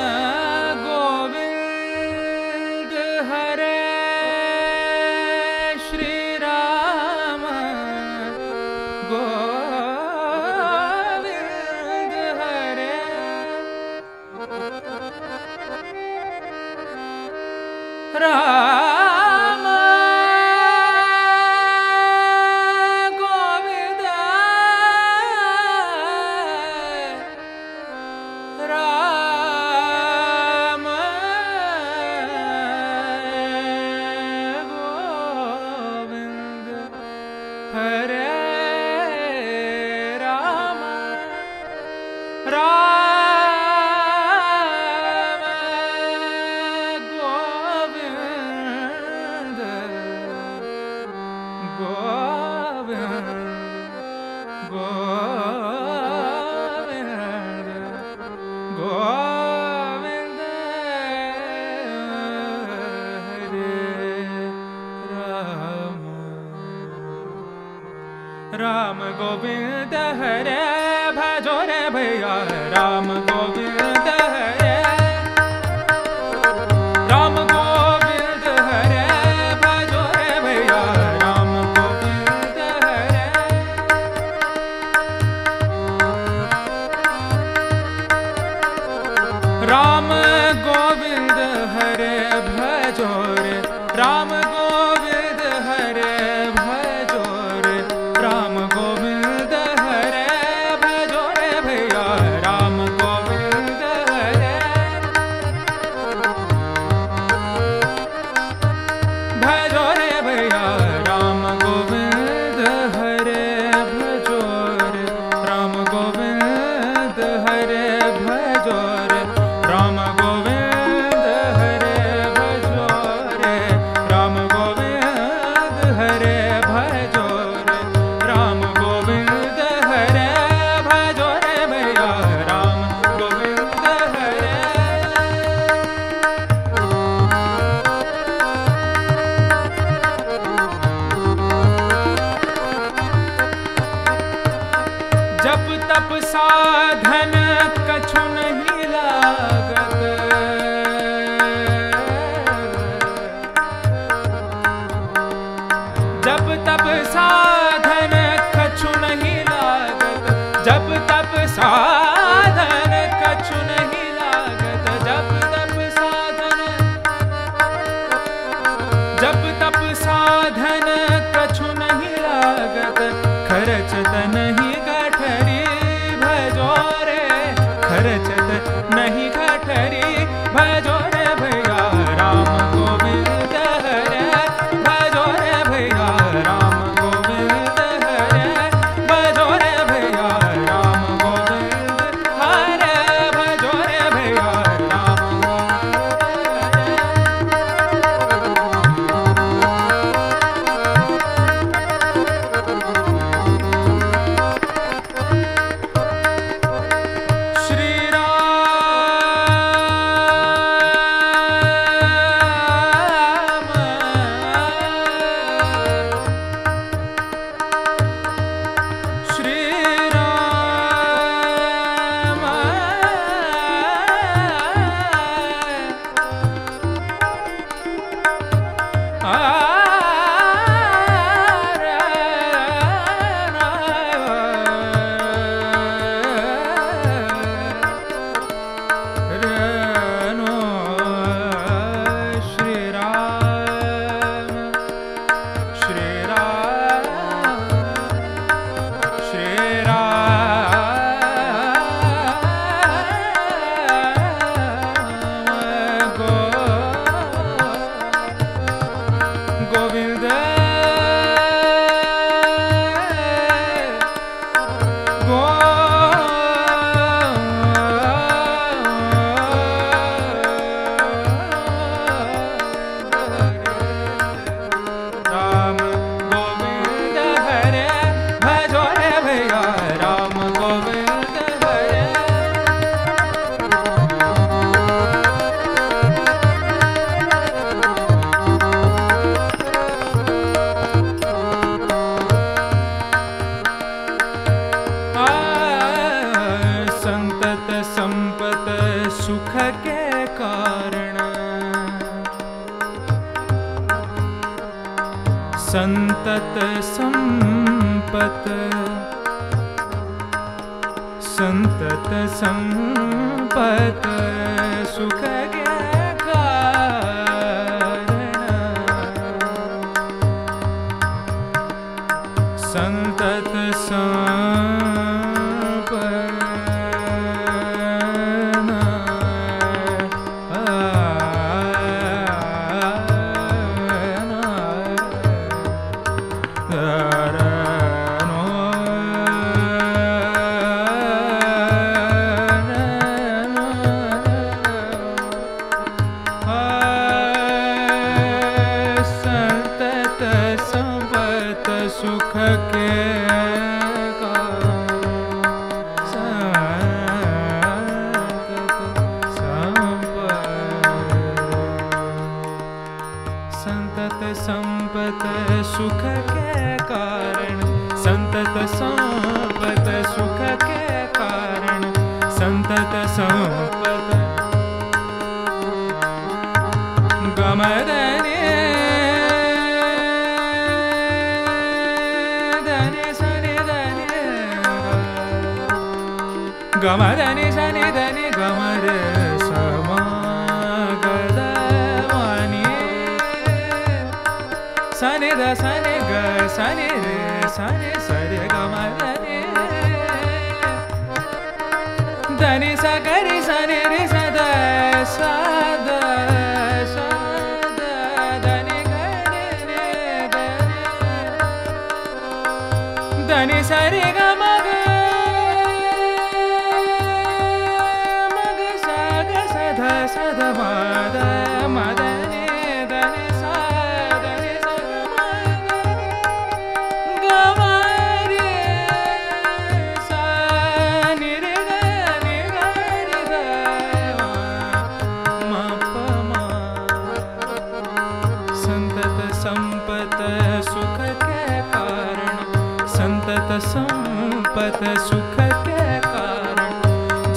गोविंद हरे श्री राम गोविंद हरे राम गोविंद राम गोविंद हरे राम राम गोविंद गोविंद गोविंद गोविंद हरे राम राम गोविंद हरे भजो रे भैया राम गोविंद हरे राम गोविंद हरे भजो रे भैया राम गोविंद हरे राम गोविंद हरे भजो रे राम गोविंद हरे भजो रे राम गोविंद हरे भजो रे भैया राम गोविंद साधन कछु नहीं लागत, जब तब साधन कछु नहीं लागत, जब तब साधन कछु नहीं लागत, जब तब साधन, जब तब साधन कछु नहीं लागत, खर्चत नहीं गठरी भजो रे, खर्चत नहीं गठरी भजो रे भैया राम गोविंद हरे, भजो रे भैया राम गोविंद हरे, भजो रे भैया राम गोविंद हरे, भजो रे भैया राम सुख के कारण, संतत संपत, संतत संपत सुख के कारण, संतत संपत सुख के संतत संपत सुख के कारण, संतत संपत सुख के कारण, संतत संपत गमदने गमदनि सनि धनि गमर समागदवानि सनि ध सनि ग सनि रे सनि सरि गमदनि धनि स गरि सनि रि सद सद सद धनि गरि रे धनि सरि गम सद मद मदनि धनि सा धनि सा गमरि सा नि रे नि ग रि ग म प म संतत संपत सुख के कारण, संतत संपत सुख के कारण।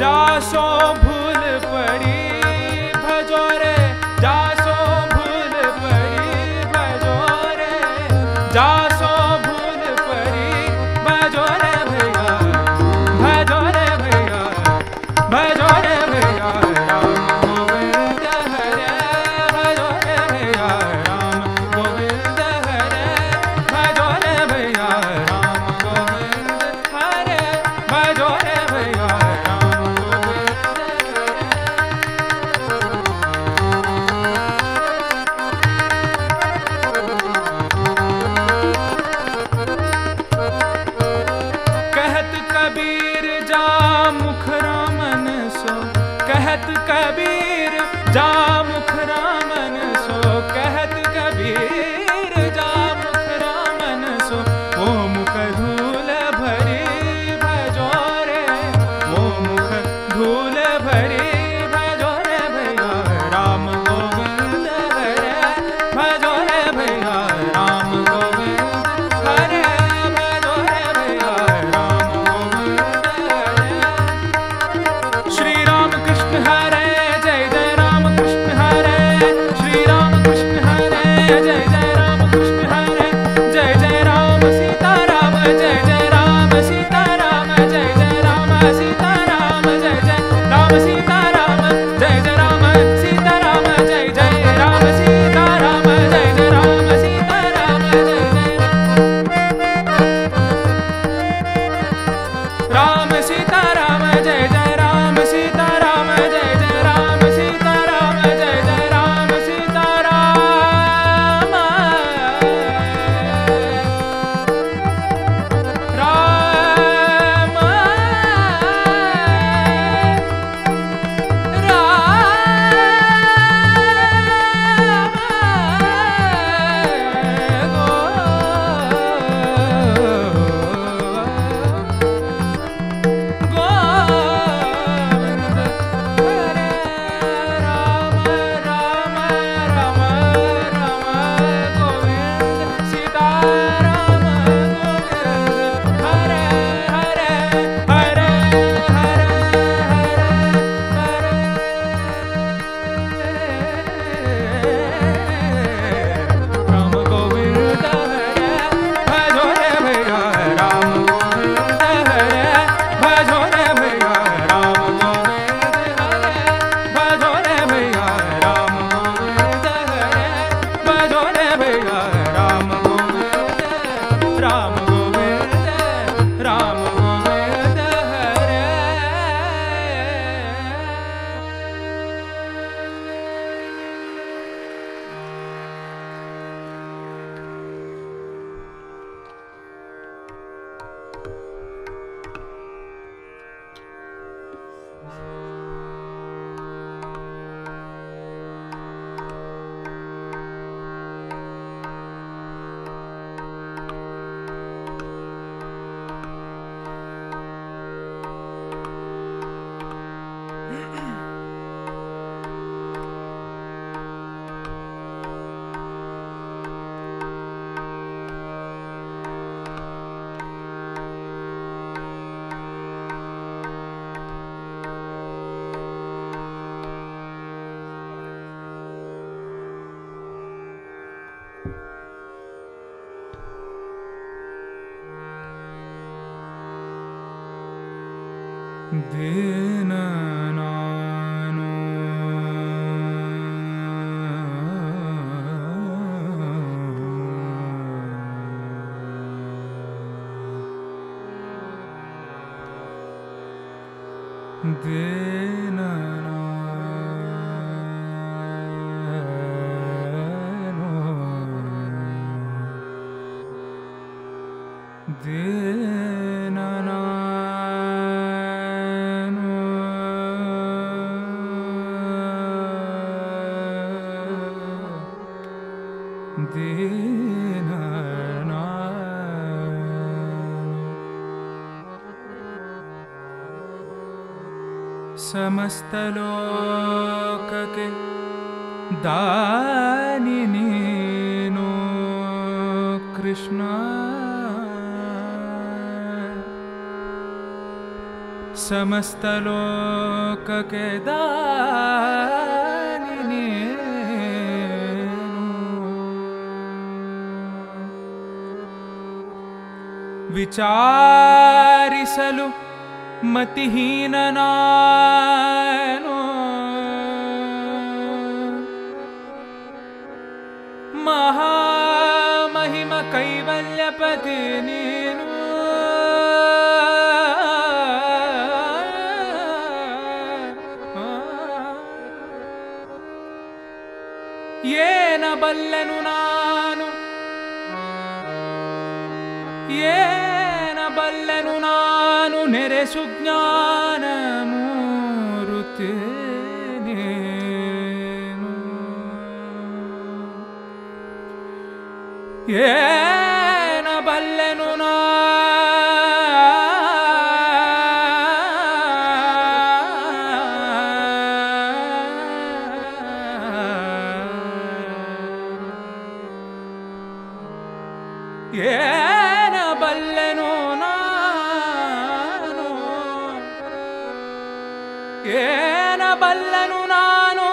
जासो भूल पड़ी भजो रे, जासो भूल पड़ी भजो रे, जासो भूल पड़ी भजो रे भैया, भजो रे भैया, भजो रे भैया राम गोविंद हरे, भजो रे भैया राम गोविंद हरे, भजो रे भैया राम गोविंद हरे, भजो रे भैया राम गोविंद हरे। कहत कबीर जा मुख रामन सो, कहत कबीर जा मुख रामन सो, कहत कबीर जा मुख रामन सो, ओ मुख धूल भरी भजो रे, ओ मुख धूल भरी भजो रे भैया राम गोविंद हरे, भजो रे भैया राम गोविंद हरे, भजो रे भैया राम गोविंद हरे। श्री राम कृष्ण हरे जय जय राम कृष्ण हरे, श्री राम कृष्ण हरे जय जय राम कृष्ण हरे, जय जय राम सीता राम, जय जय राम सीता राम, जय जय राम सीता राम, जय जय राम सीता राम, जय जय राम सीता राम, जय जय राम सीता राम, जय जय राम सीता राम, जय जय राम सीता राम, जय जय राम सीता राम, जय जय राम सीता राम, जय जय राम सीता राम, राम दीननानो समस्त लोक के दानिनी नो कृष्ण ಸಮಸ್ತಲೋಕಕ್ಕೆ ದಾನಿ ನೀನು. ವಿಚಾರಿಸಲು ಮತಿಹೀನ ನಾನು, ಮಹಾಮಹಿಮ ಕೈವಲ್ಯಪತಿ ನೀನು. ಏನ ಬಲ್ಲೆನು ನಾನು, ಏನ ಬಲ್ಲೆನು ನಾನು, ನೆರೆಸು ಜ್ಞಾನ ಮೂರುತಿ ನೀನು. ಏನ ಬಲ್ಲೆನು ಏನ ಬಲ್ಲೆನು ನಾನು, ಏನ ಬಲ್ಲೆನು ನಾನು,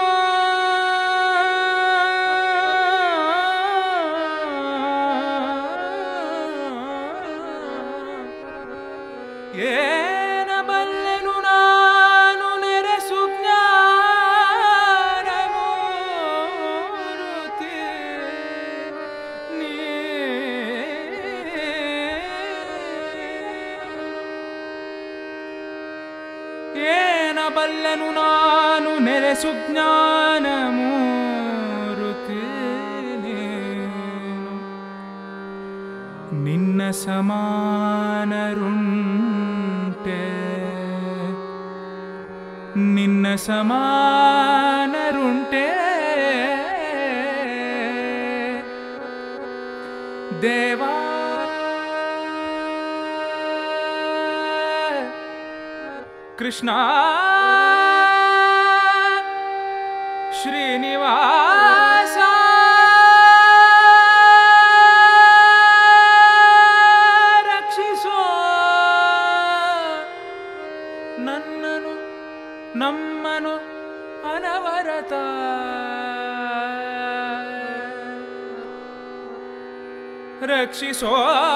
ಏನ ಬಲ್ಲೆನು ನಾನು, ನೆರೆಸು ಜ್ಞಾನ ಮೂರುತಿ ನೀ. ಏನ ಬಲ್ಲೆನು ನಾನು, ನೆರೆಸು ಜ್ಞಾನ ಮೂರುತಿ ನೀನು. ನಿನ್ನ ಸಮಾನರುಂಟೆ, ನಿನ್ನ ಸಮಾನರುಂಟೆ ದೇವಾ. ಕೃಷ್ಣ ಶ್ರೀನಿವಾಸ ರಕ್ಷಿಸೋ ನನ್ನನು ನಮ್ಮನು ಅನವರತ. ರಕ್ಷಿಸೋ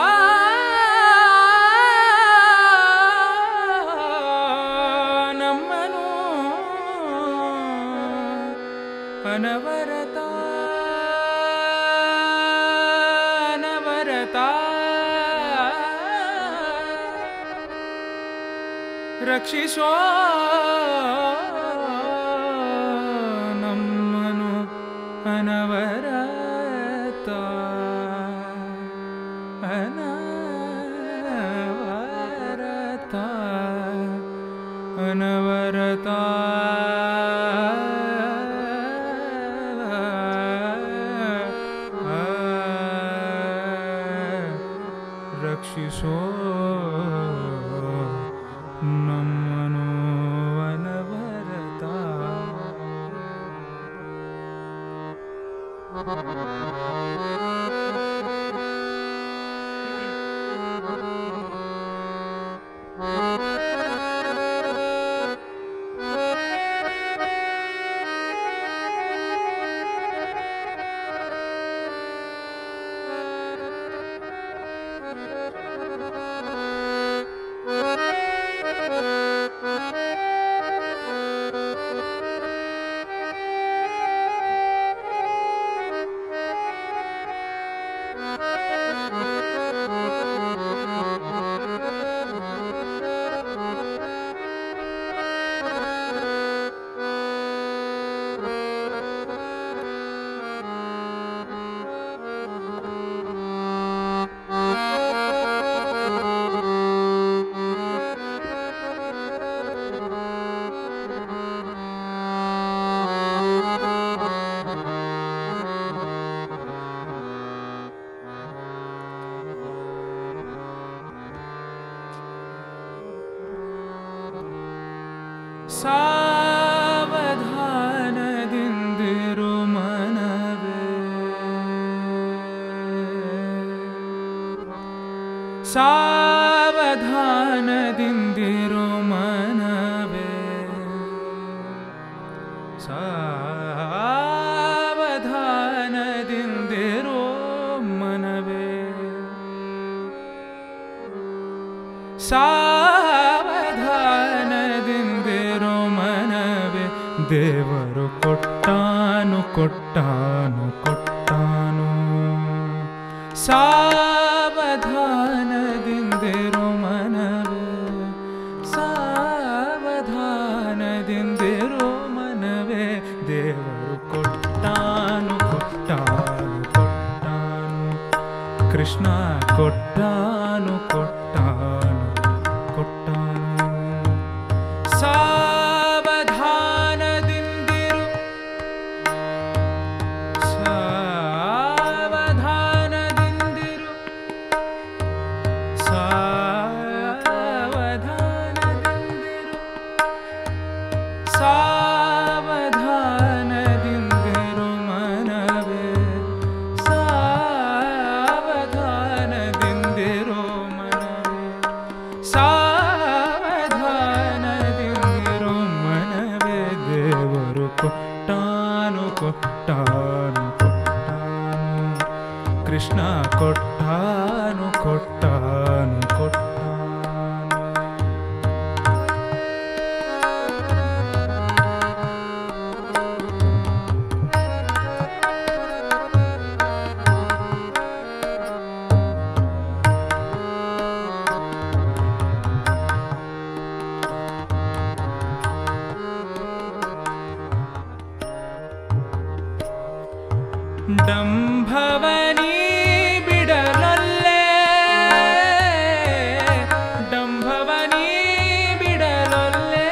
ಅನವರತ ಅನವರತ. ರಕ್ಷಿಸೋ ನಮ್ಮನು ಅನವರತ ಅನವರತ ಅನವರತ. ರಕ್ಷಿಸೋ ನಮ್ಮನು ಅನವರತ. ಸಾವಧಾನದಿಂದಿರು ಮನವೇ, ಸಾವಧಾನದಿಂದಿರು ಮನವೇ. ಸಾವಧಾನದಿಂದಿರೋ ಮನವೇ ದೇವರು ಕೊಟ್ಟಾನು ಕೊಟ್ಟಾನು ಕೊಟ್ಟಾನು ಸಾವಧಾನದಿಂದಿರೋ ಮನವೇ ಸಾವಧಾನದಿಂದಿರೋ ಮನವೇ ದೇವರು ಕೊಟ್ಟಾನು ಕೊಟ್ಟಾನು ಕೊಟ್ಟಾನು ಕೃಷ್ಣ ಕೊಟ್ಟಾನು ಕೊಟ್ಟಾನು ಕೊಟ್ಟಾನು ಸಾವಧಾನದಿಂದಿರು ಸಾವಧಾನದಿಂದಿರು ಸಾವಧಾನದಿಂದಿರು ಸಾವಧಾನದಿಂದಿರು ಮನವೇ ಸಾವಧಾನದಿಂದಿರು ಮನವೇ ಸಾವಧಾನದಿಂದಿರು ಮನವೇ ದೇವರು ಕೊಟ್ಟಾನು ಕೊಟ್ಟಾನು ಕೊಟ್ಟಾನು ಕೃಷ್ಣ ಕೊಟ್ಟಾನು ಕೊಟ್ಟಾನು ಕೊಟ್ಟಾನು ಡಂಭವನಿ ಬಿಡಲೊಲ್ಲೆ ಡಂಭವನಿ ಬಿಡಲೊಲ್ಲೆ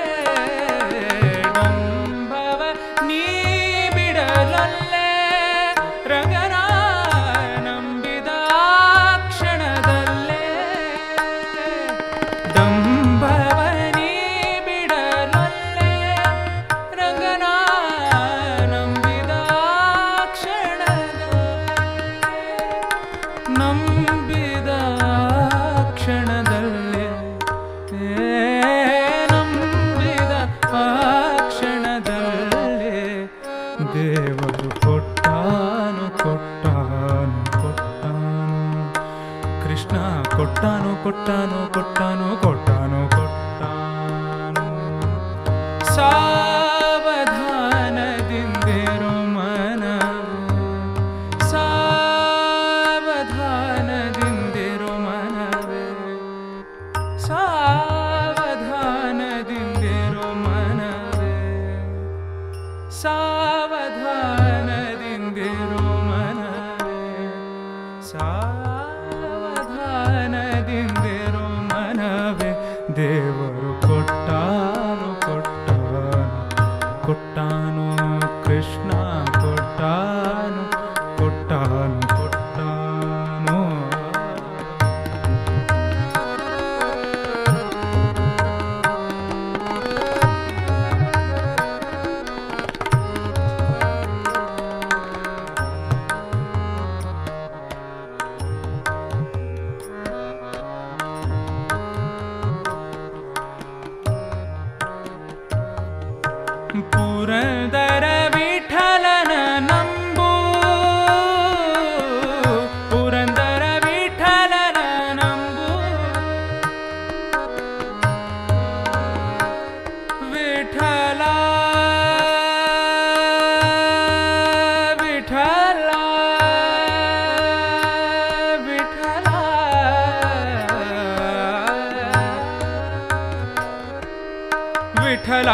ಡಂಭವನಿ ಬಿಡಲೊಲ್ಲೆ ರಂಗನ ನಂಬಿದ ಕ್ಷಣದಲ್ಲೇ ಡಂಭವನಿ ಬಿಡಲೊಲ್ಲೆ ರಂಗನ ನಂಬಿದ ನಂಬಿದ ಕ್ಷಣದಲ್ಲೇ ನಂಬಿದ ಆ ಕ್ಷಣದಲ್ಲೇ ದೇವರು ಕೊಟ್ಟಾನು ಕೊಟ್ಟಾನು ಕೊಟ್ಟಾನು ಕೃಷ್ಣ ಕೊಟ್ಟಾನು ಕೊಟ್ಟಾನು ಕೊಟ್ಟಾನು ಕೊಟ್ಟಾನು ಕೊಟ್ಟಾನು ಸಾವಧಾನದಿಂದಿರು ಮನವೇ ಸಾವಧಾನದಿಂದಿರು ಮನವೇ ಸಾವಧಾನದಿಂದಿರು ಮನವೇ ಸಾವಧಾನದಿಂದಿರು ಮನವೇ ಸಾವಧಾನದಿಂದಿರು ಮನವೇ ದೇವರು ಕೊಟ್ಟಾನು ಕೊಟ್ಟಾನು ಕೊಟ್ಟಾನು ಕೃಷ್ಣ ಕೊಟ್ಟಾನು ಕೊಟ್ಟಾನು ಕೊಟ್ಟಾನು ಪುರಂದರ ವಿಠಲನ ನಂಬು ಪುರಂದರ ವಿಠಲನ ನಂಬು ವಿಠಲ ವಿಠಲ ವಿಠಲ ವಿಠಲ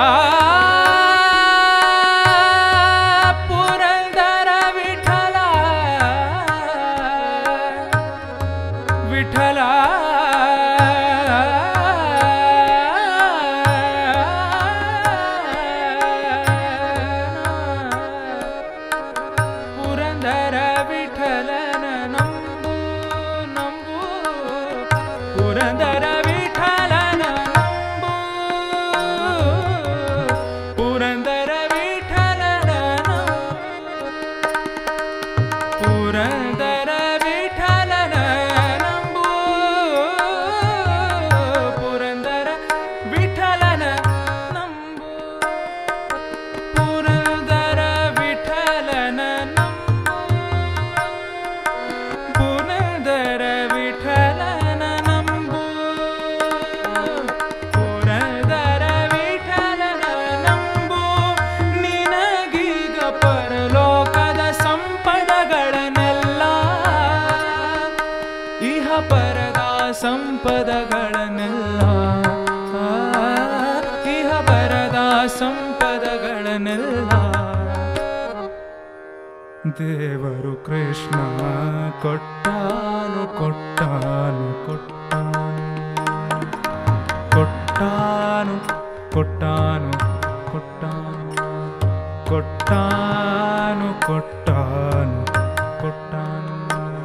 ವಿಠಲ ಪುರಂದರ ವಿಠಲನ ನಂಬು ನಂಬು ಪುರಂದರ ವಿಠಲನ ನಂಬು ಸಂಪದಗಳನ್ನೆಲ್ಲ ಇಹ ಬರದ ಸಂಪದಗಳನ್ನೆಲ್ಲ ದೇವರು ಕೃಷ್ಣ ಕೊಟ್ಟಾನು ಕೊಟ್ಟಾನು ಕೊಟ್ಟಾನು ಕೊಟ್ಟಾನು ಕೊಟ್ಟಾನು ಕೊಟ್ಟಾನು ಕೊಟ್ಟಾನು ಕೊಟ್ಟಾನು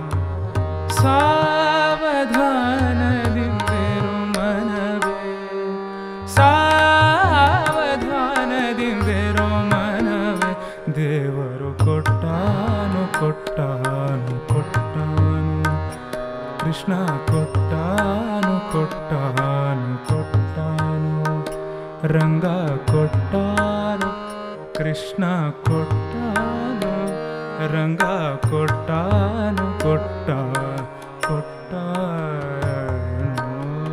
ಸಾವಧಾನದಿಂದಿರು ಮನವೇ ಸಾವಧಾನದಿಂದಿರು ಮನವೇ ದೇವರು ಕೊಟ್ಟಾನು ಕೊಟ್ಟಾನು ಕೊಟ್ಟಾನು ಕೃಷ್ಣ ಕೊಟ್ಟಾನು ಕೊಟ್ಟಾನು ಕೊಟ್ಟಾನು ರಂಗ ಕೊಟ್ಟಾನು ಕೃಷ್ಣ ಕೊಟ್ಟಾನು ರಂಗ ಕೊಟ್ಟಾನು ಕೊಟ್ಟ ಕೊಟ್ಟಾನು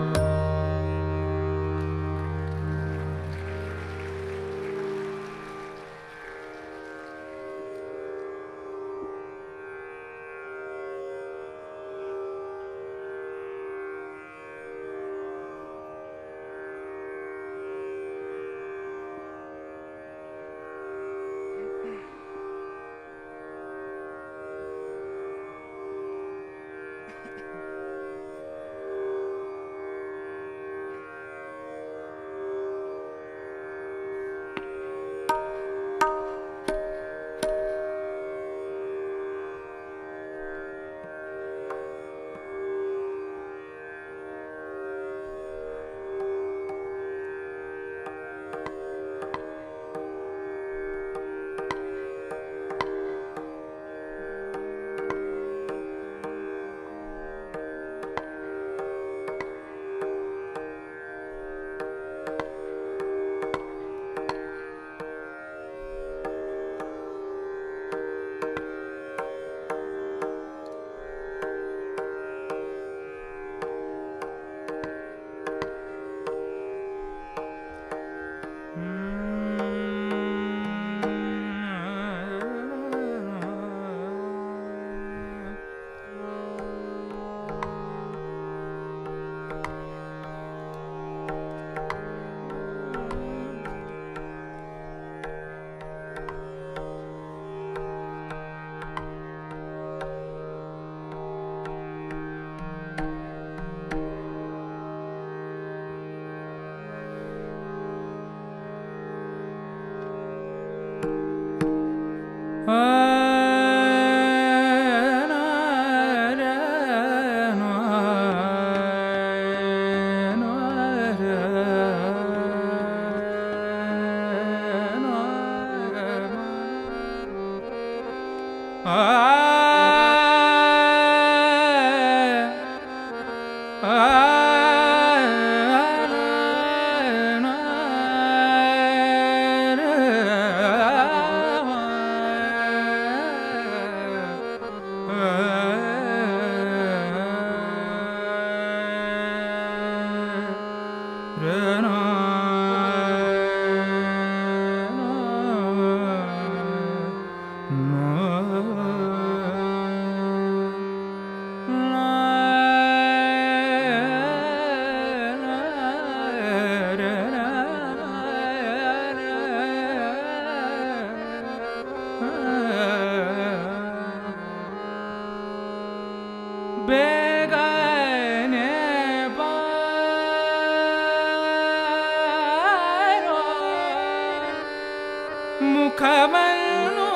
ಮುಖವನ್ನು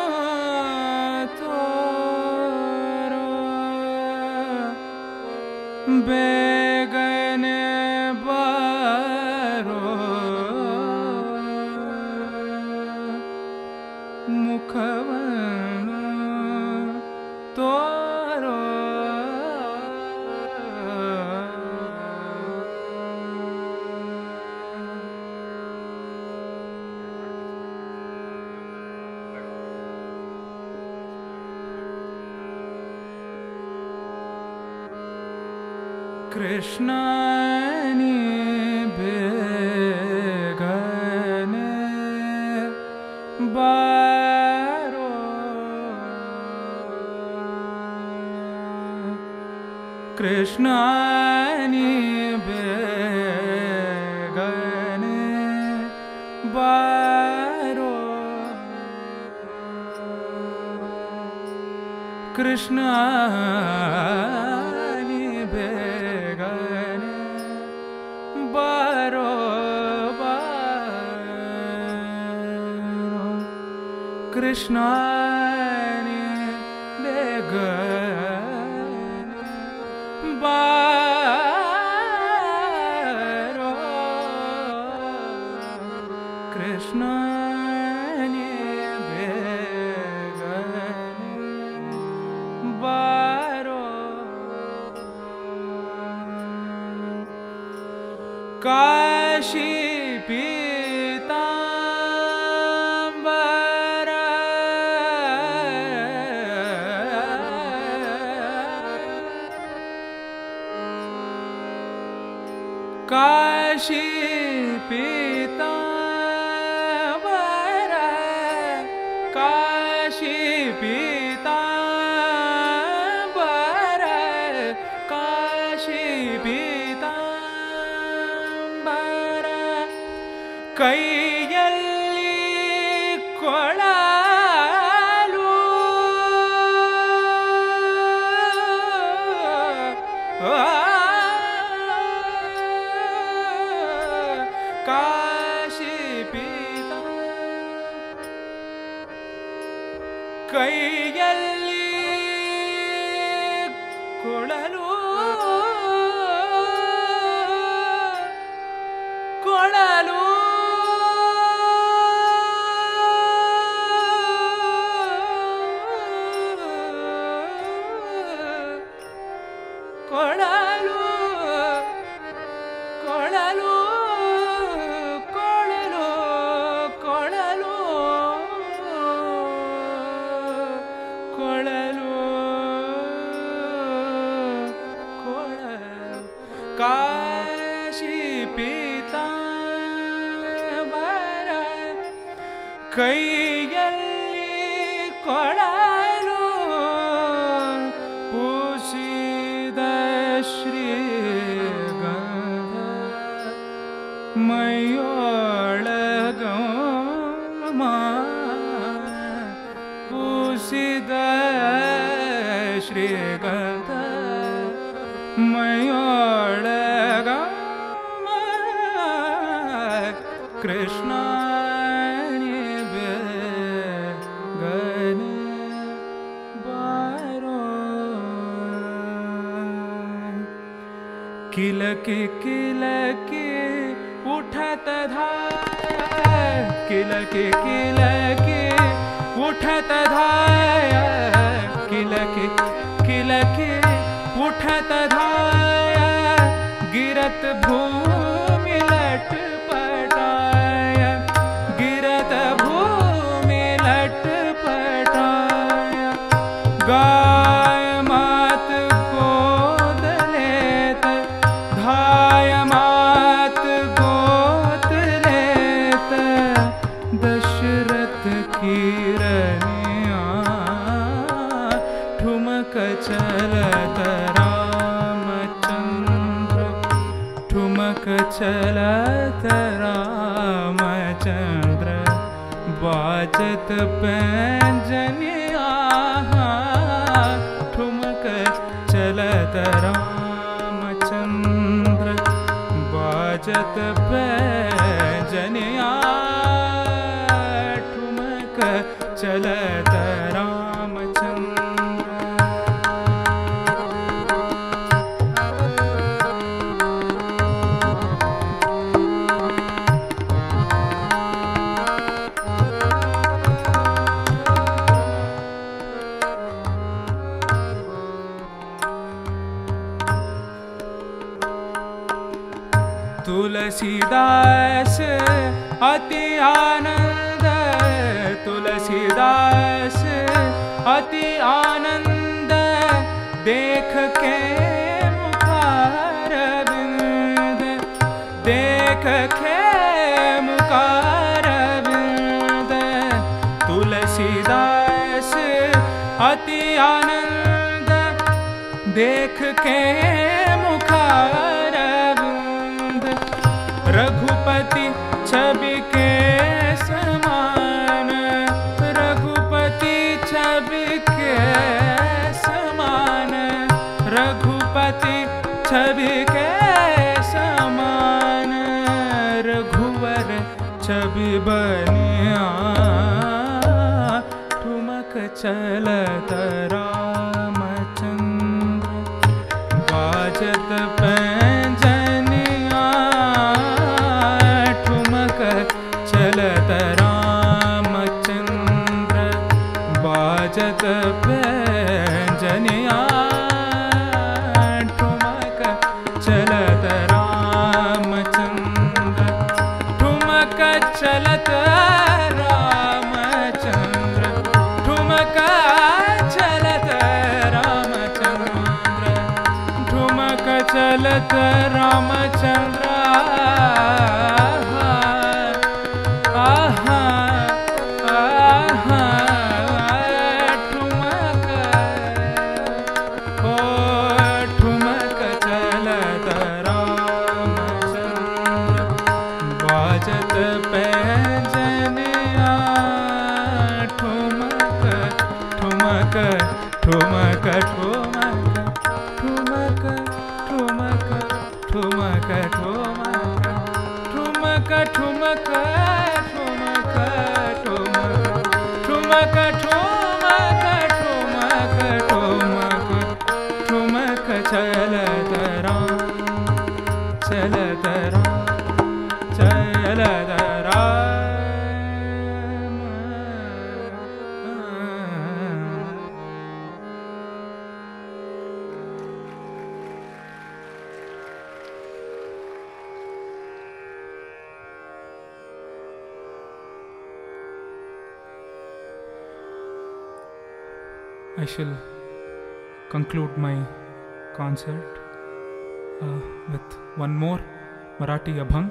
ತೋರೋ ಬೇಗನೆ ಬಾರೋ ಮುಖವನ್ನು ತೋರೋ कृष्ण नी बेगने बारो कृष्ण नी बे कृष्ण बेगने बारो बारो कृष्ण बेगने बारो कृष्ण काशी पीतांबर काशी पीतांबर काशी पीतांबर काशी पीतांबर ಕೈಯಲ್ಲಿ ಕೊಳಲು ಕಾಶಿ ಪೀತ ಕೈಯಲ್ಲಿ ಕೊಳಲು ಕೊಳಲು ಕೊಳಲು ಕೊಳಲು ಕೊಳಲು ಕೊಳಲು ಕೊಳಲು ಕೊಳಲು ಕಾಶಿ ಪೀತಾಂಬರ ಕೈಯಲ್ಲಿ ಕೊಳಲು ಶ್ರೀಗಂಧ ಮೈಯೊಳಗಮ ಪೂಸಿದ ಶ್ರೀಗಂಧ ಮೈಯೊಳಗಮ ಕೃಷ್ಣ किलकी किलकी उठत धाया किलकी किलकी उठत धाया किलकी किलकी उठत धाया गिरत भूमि लट पटाया गिरत भूमि लट पटाया गाय मात गोद लेत धाय मात गोद लेत दशरथ की रनिया ठुमक चलत रामचंद्र ठुमक चलत रामचंद्र बाजत पैंजनिया ठुमक चलत रामचंद्र बाजत पैंजनिया ठुमक चलत रामचंद्र तुलसीदास अति आनंद तुलसीदास अति आनंद देख के मुखारविंद देख के मुखारविंद तुलसीदास अति आनंद देख के मुखारविंद रघुपति छवि के समान रघुपति छवि के छवि बनिया ठुमक चलत रामचंद्र बाजत पैंजनिया ठुमक चलत रामचंद्र बाजत पैंजनिया ठुमक चलत रामचंद्र ठुमक चलत रामचंद्र ठुमक चलत रामचंद्र ठुमक चलत रामचंद्र आहा आहा ठुमक ओ ठुमक चलत रामचंद्र बाजत पैंजनिया ठुमक ठुमक ठुमक ठुमक ठुमक ठुमक ठुमक ठुमक ठुमक ठुमक ठुमक ठुमक ठुमक ठुमक ठुमक चलत राम चलत राम चलत Ram I shall conclude my concert uh, with one more Marathi Abhang.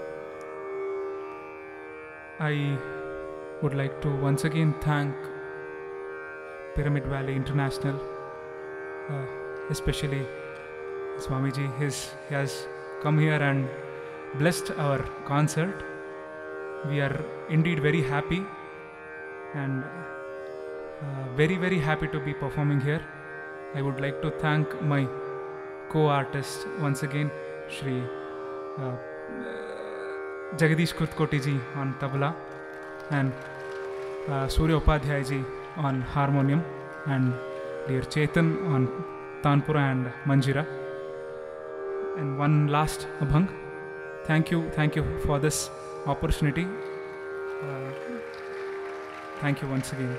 I would like to once again thank Pyramid Valley International, uh, especially Swamiji. His, he has come here and blessed our concert. We are indeed very happy and uh, very very happy to be performing here. I would like to thank my co-artist once again, Shri uh, Jagadish Kutkoti ji on tabla and uh, Surya Upadhyay ji on harmonium and dear Chetan on Tanpura and Manjira. And one last abhang. Thank you, thank you for this opportunity. Uh, thank you once again.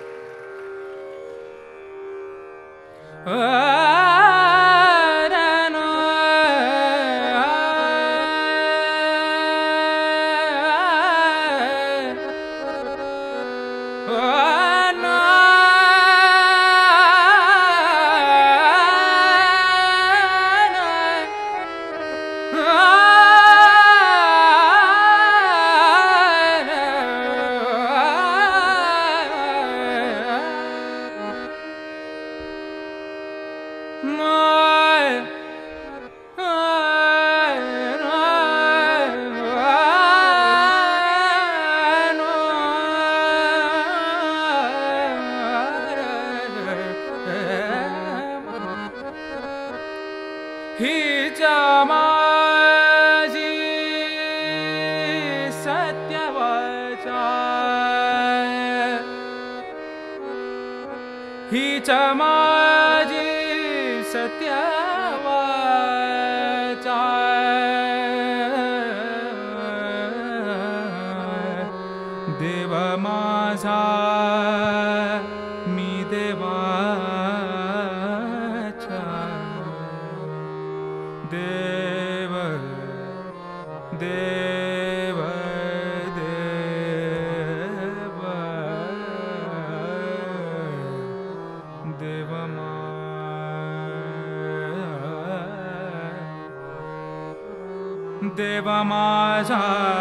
Deva Maja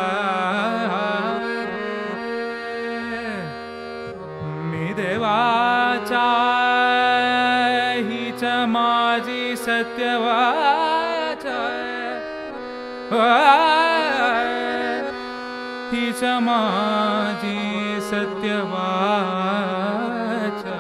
Mi Deva Chahi Maji Satyavacha Hi Maji Satyavacha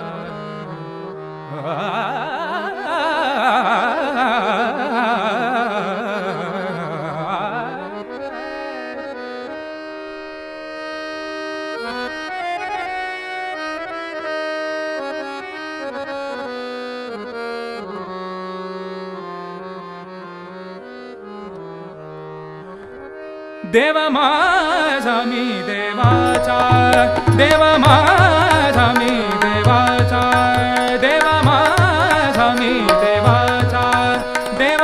देव माझा मी देवाचा, देव माझा मी देवाचा, देव माझा मी देवाचा, देव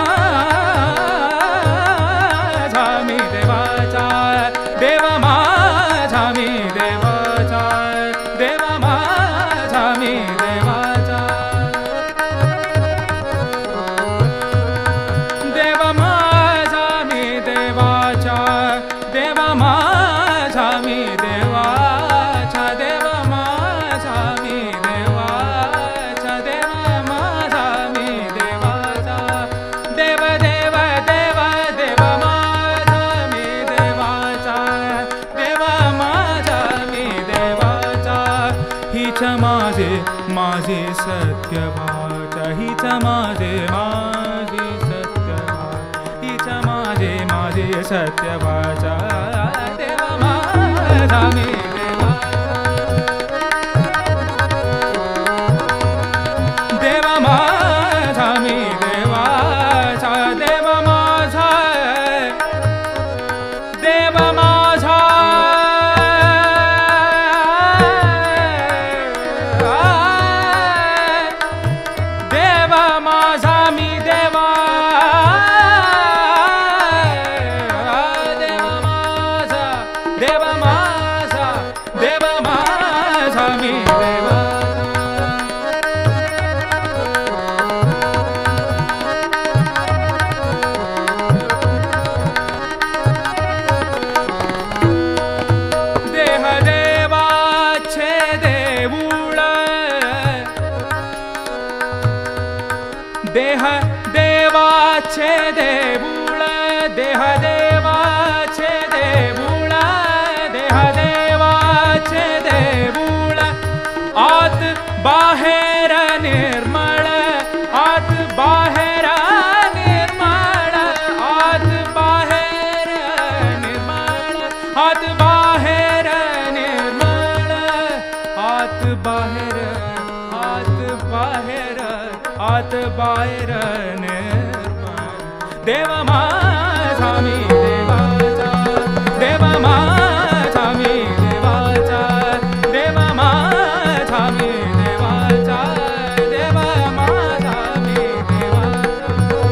माझा मी देवाचा, देव माझा मी देवाचा, देव माझा मी देवाचा, देव माझा मी देवाचा, देव माझा मी देवाचा, देव माझा मी देवाचा, देव माझा मी देवाचा, देव देव देव देव माझा मी देवाचा, देव माझा मी देवाचा, हीच माझे माझे सत्य वाचा, हीच माझे माझे सत्य वाचा, हीच माझे माझे सत्य वाचा, देव माझा मी देवाचा, देव माझा मी देवाचा, देव माझा, देव माझा, देव माझा मी देवा, देव माझा, देव माझा, देव माझा मी देवा, देह देवाचे देऊळ, देह देवाचे देऊळ, देह देवाचे देऊळ, देह देवाचे देऊळ, आत बाहेर निर्मळ, आत बाहेर निर्मळ, आत बाहेर निर्मळ, आत बाहेर निर्मळ, आत बाहेर, आत बाहेर, आत बाहेर निर्मळ, देव माझा मी देवाचा, देव माझा मी देवाचा, देव माझा मी देवाचा, देव माझा मी देवाचा,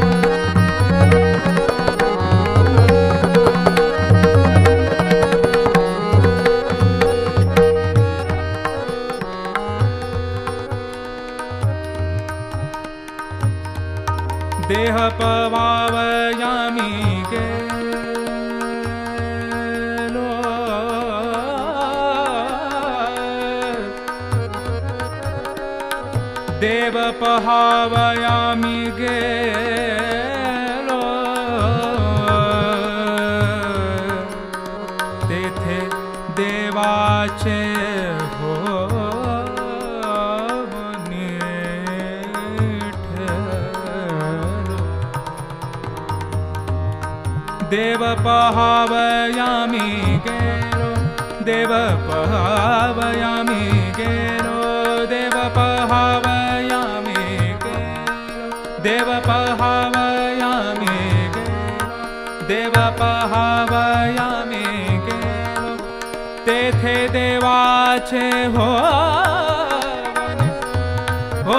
देह पवावयामी गेलो, देव पहावयामी गेलो, तेथे देवाचे हो देव पहावयामी गेलो, देव पहावयामी गेलो, देव पहावयामी गेलो, देव पहावयामी गेलो, देव पहावयामी गेलो, तेथे देवाचे हो हो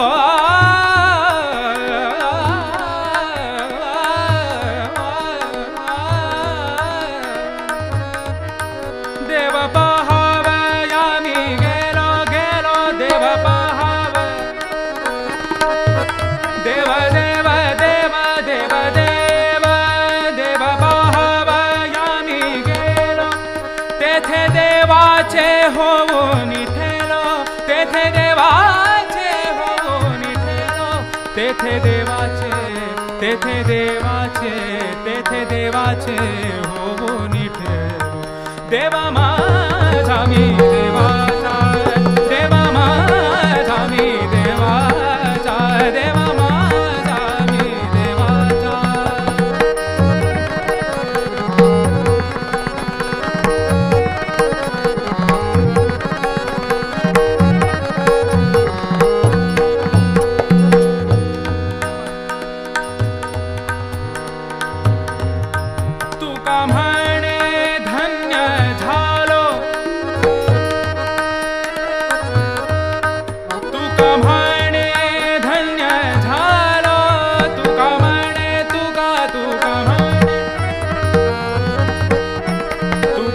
देव पहावयामी गेलो, गेलो देव पहाव, देव देव देव देव देव देव पहावयामी गेलो, तेथे देवाचे होऊन ठेलो, तेथे देवाचे होऊन ठेलो, तेथे देवाचे, तेथे देवाचे, तेथे देवाचे होऊन ठेलो, देव माझा मी देवाचा, देव माझा मी देवाचा, देव माझा मी देवाचा, तुका म्हणे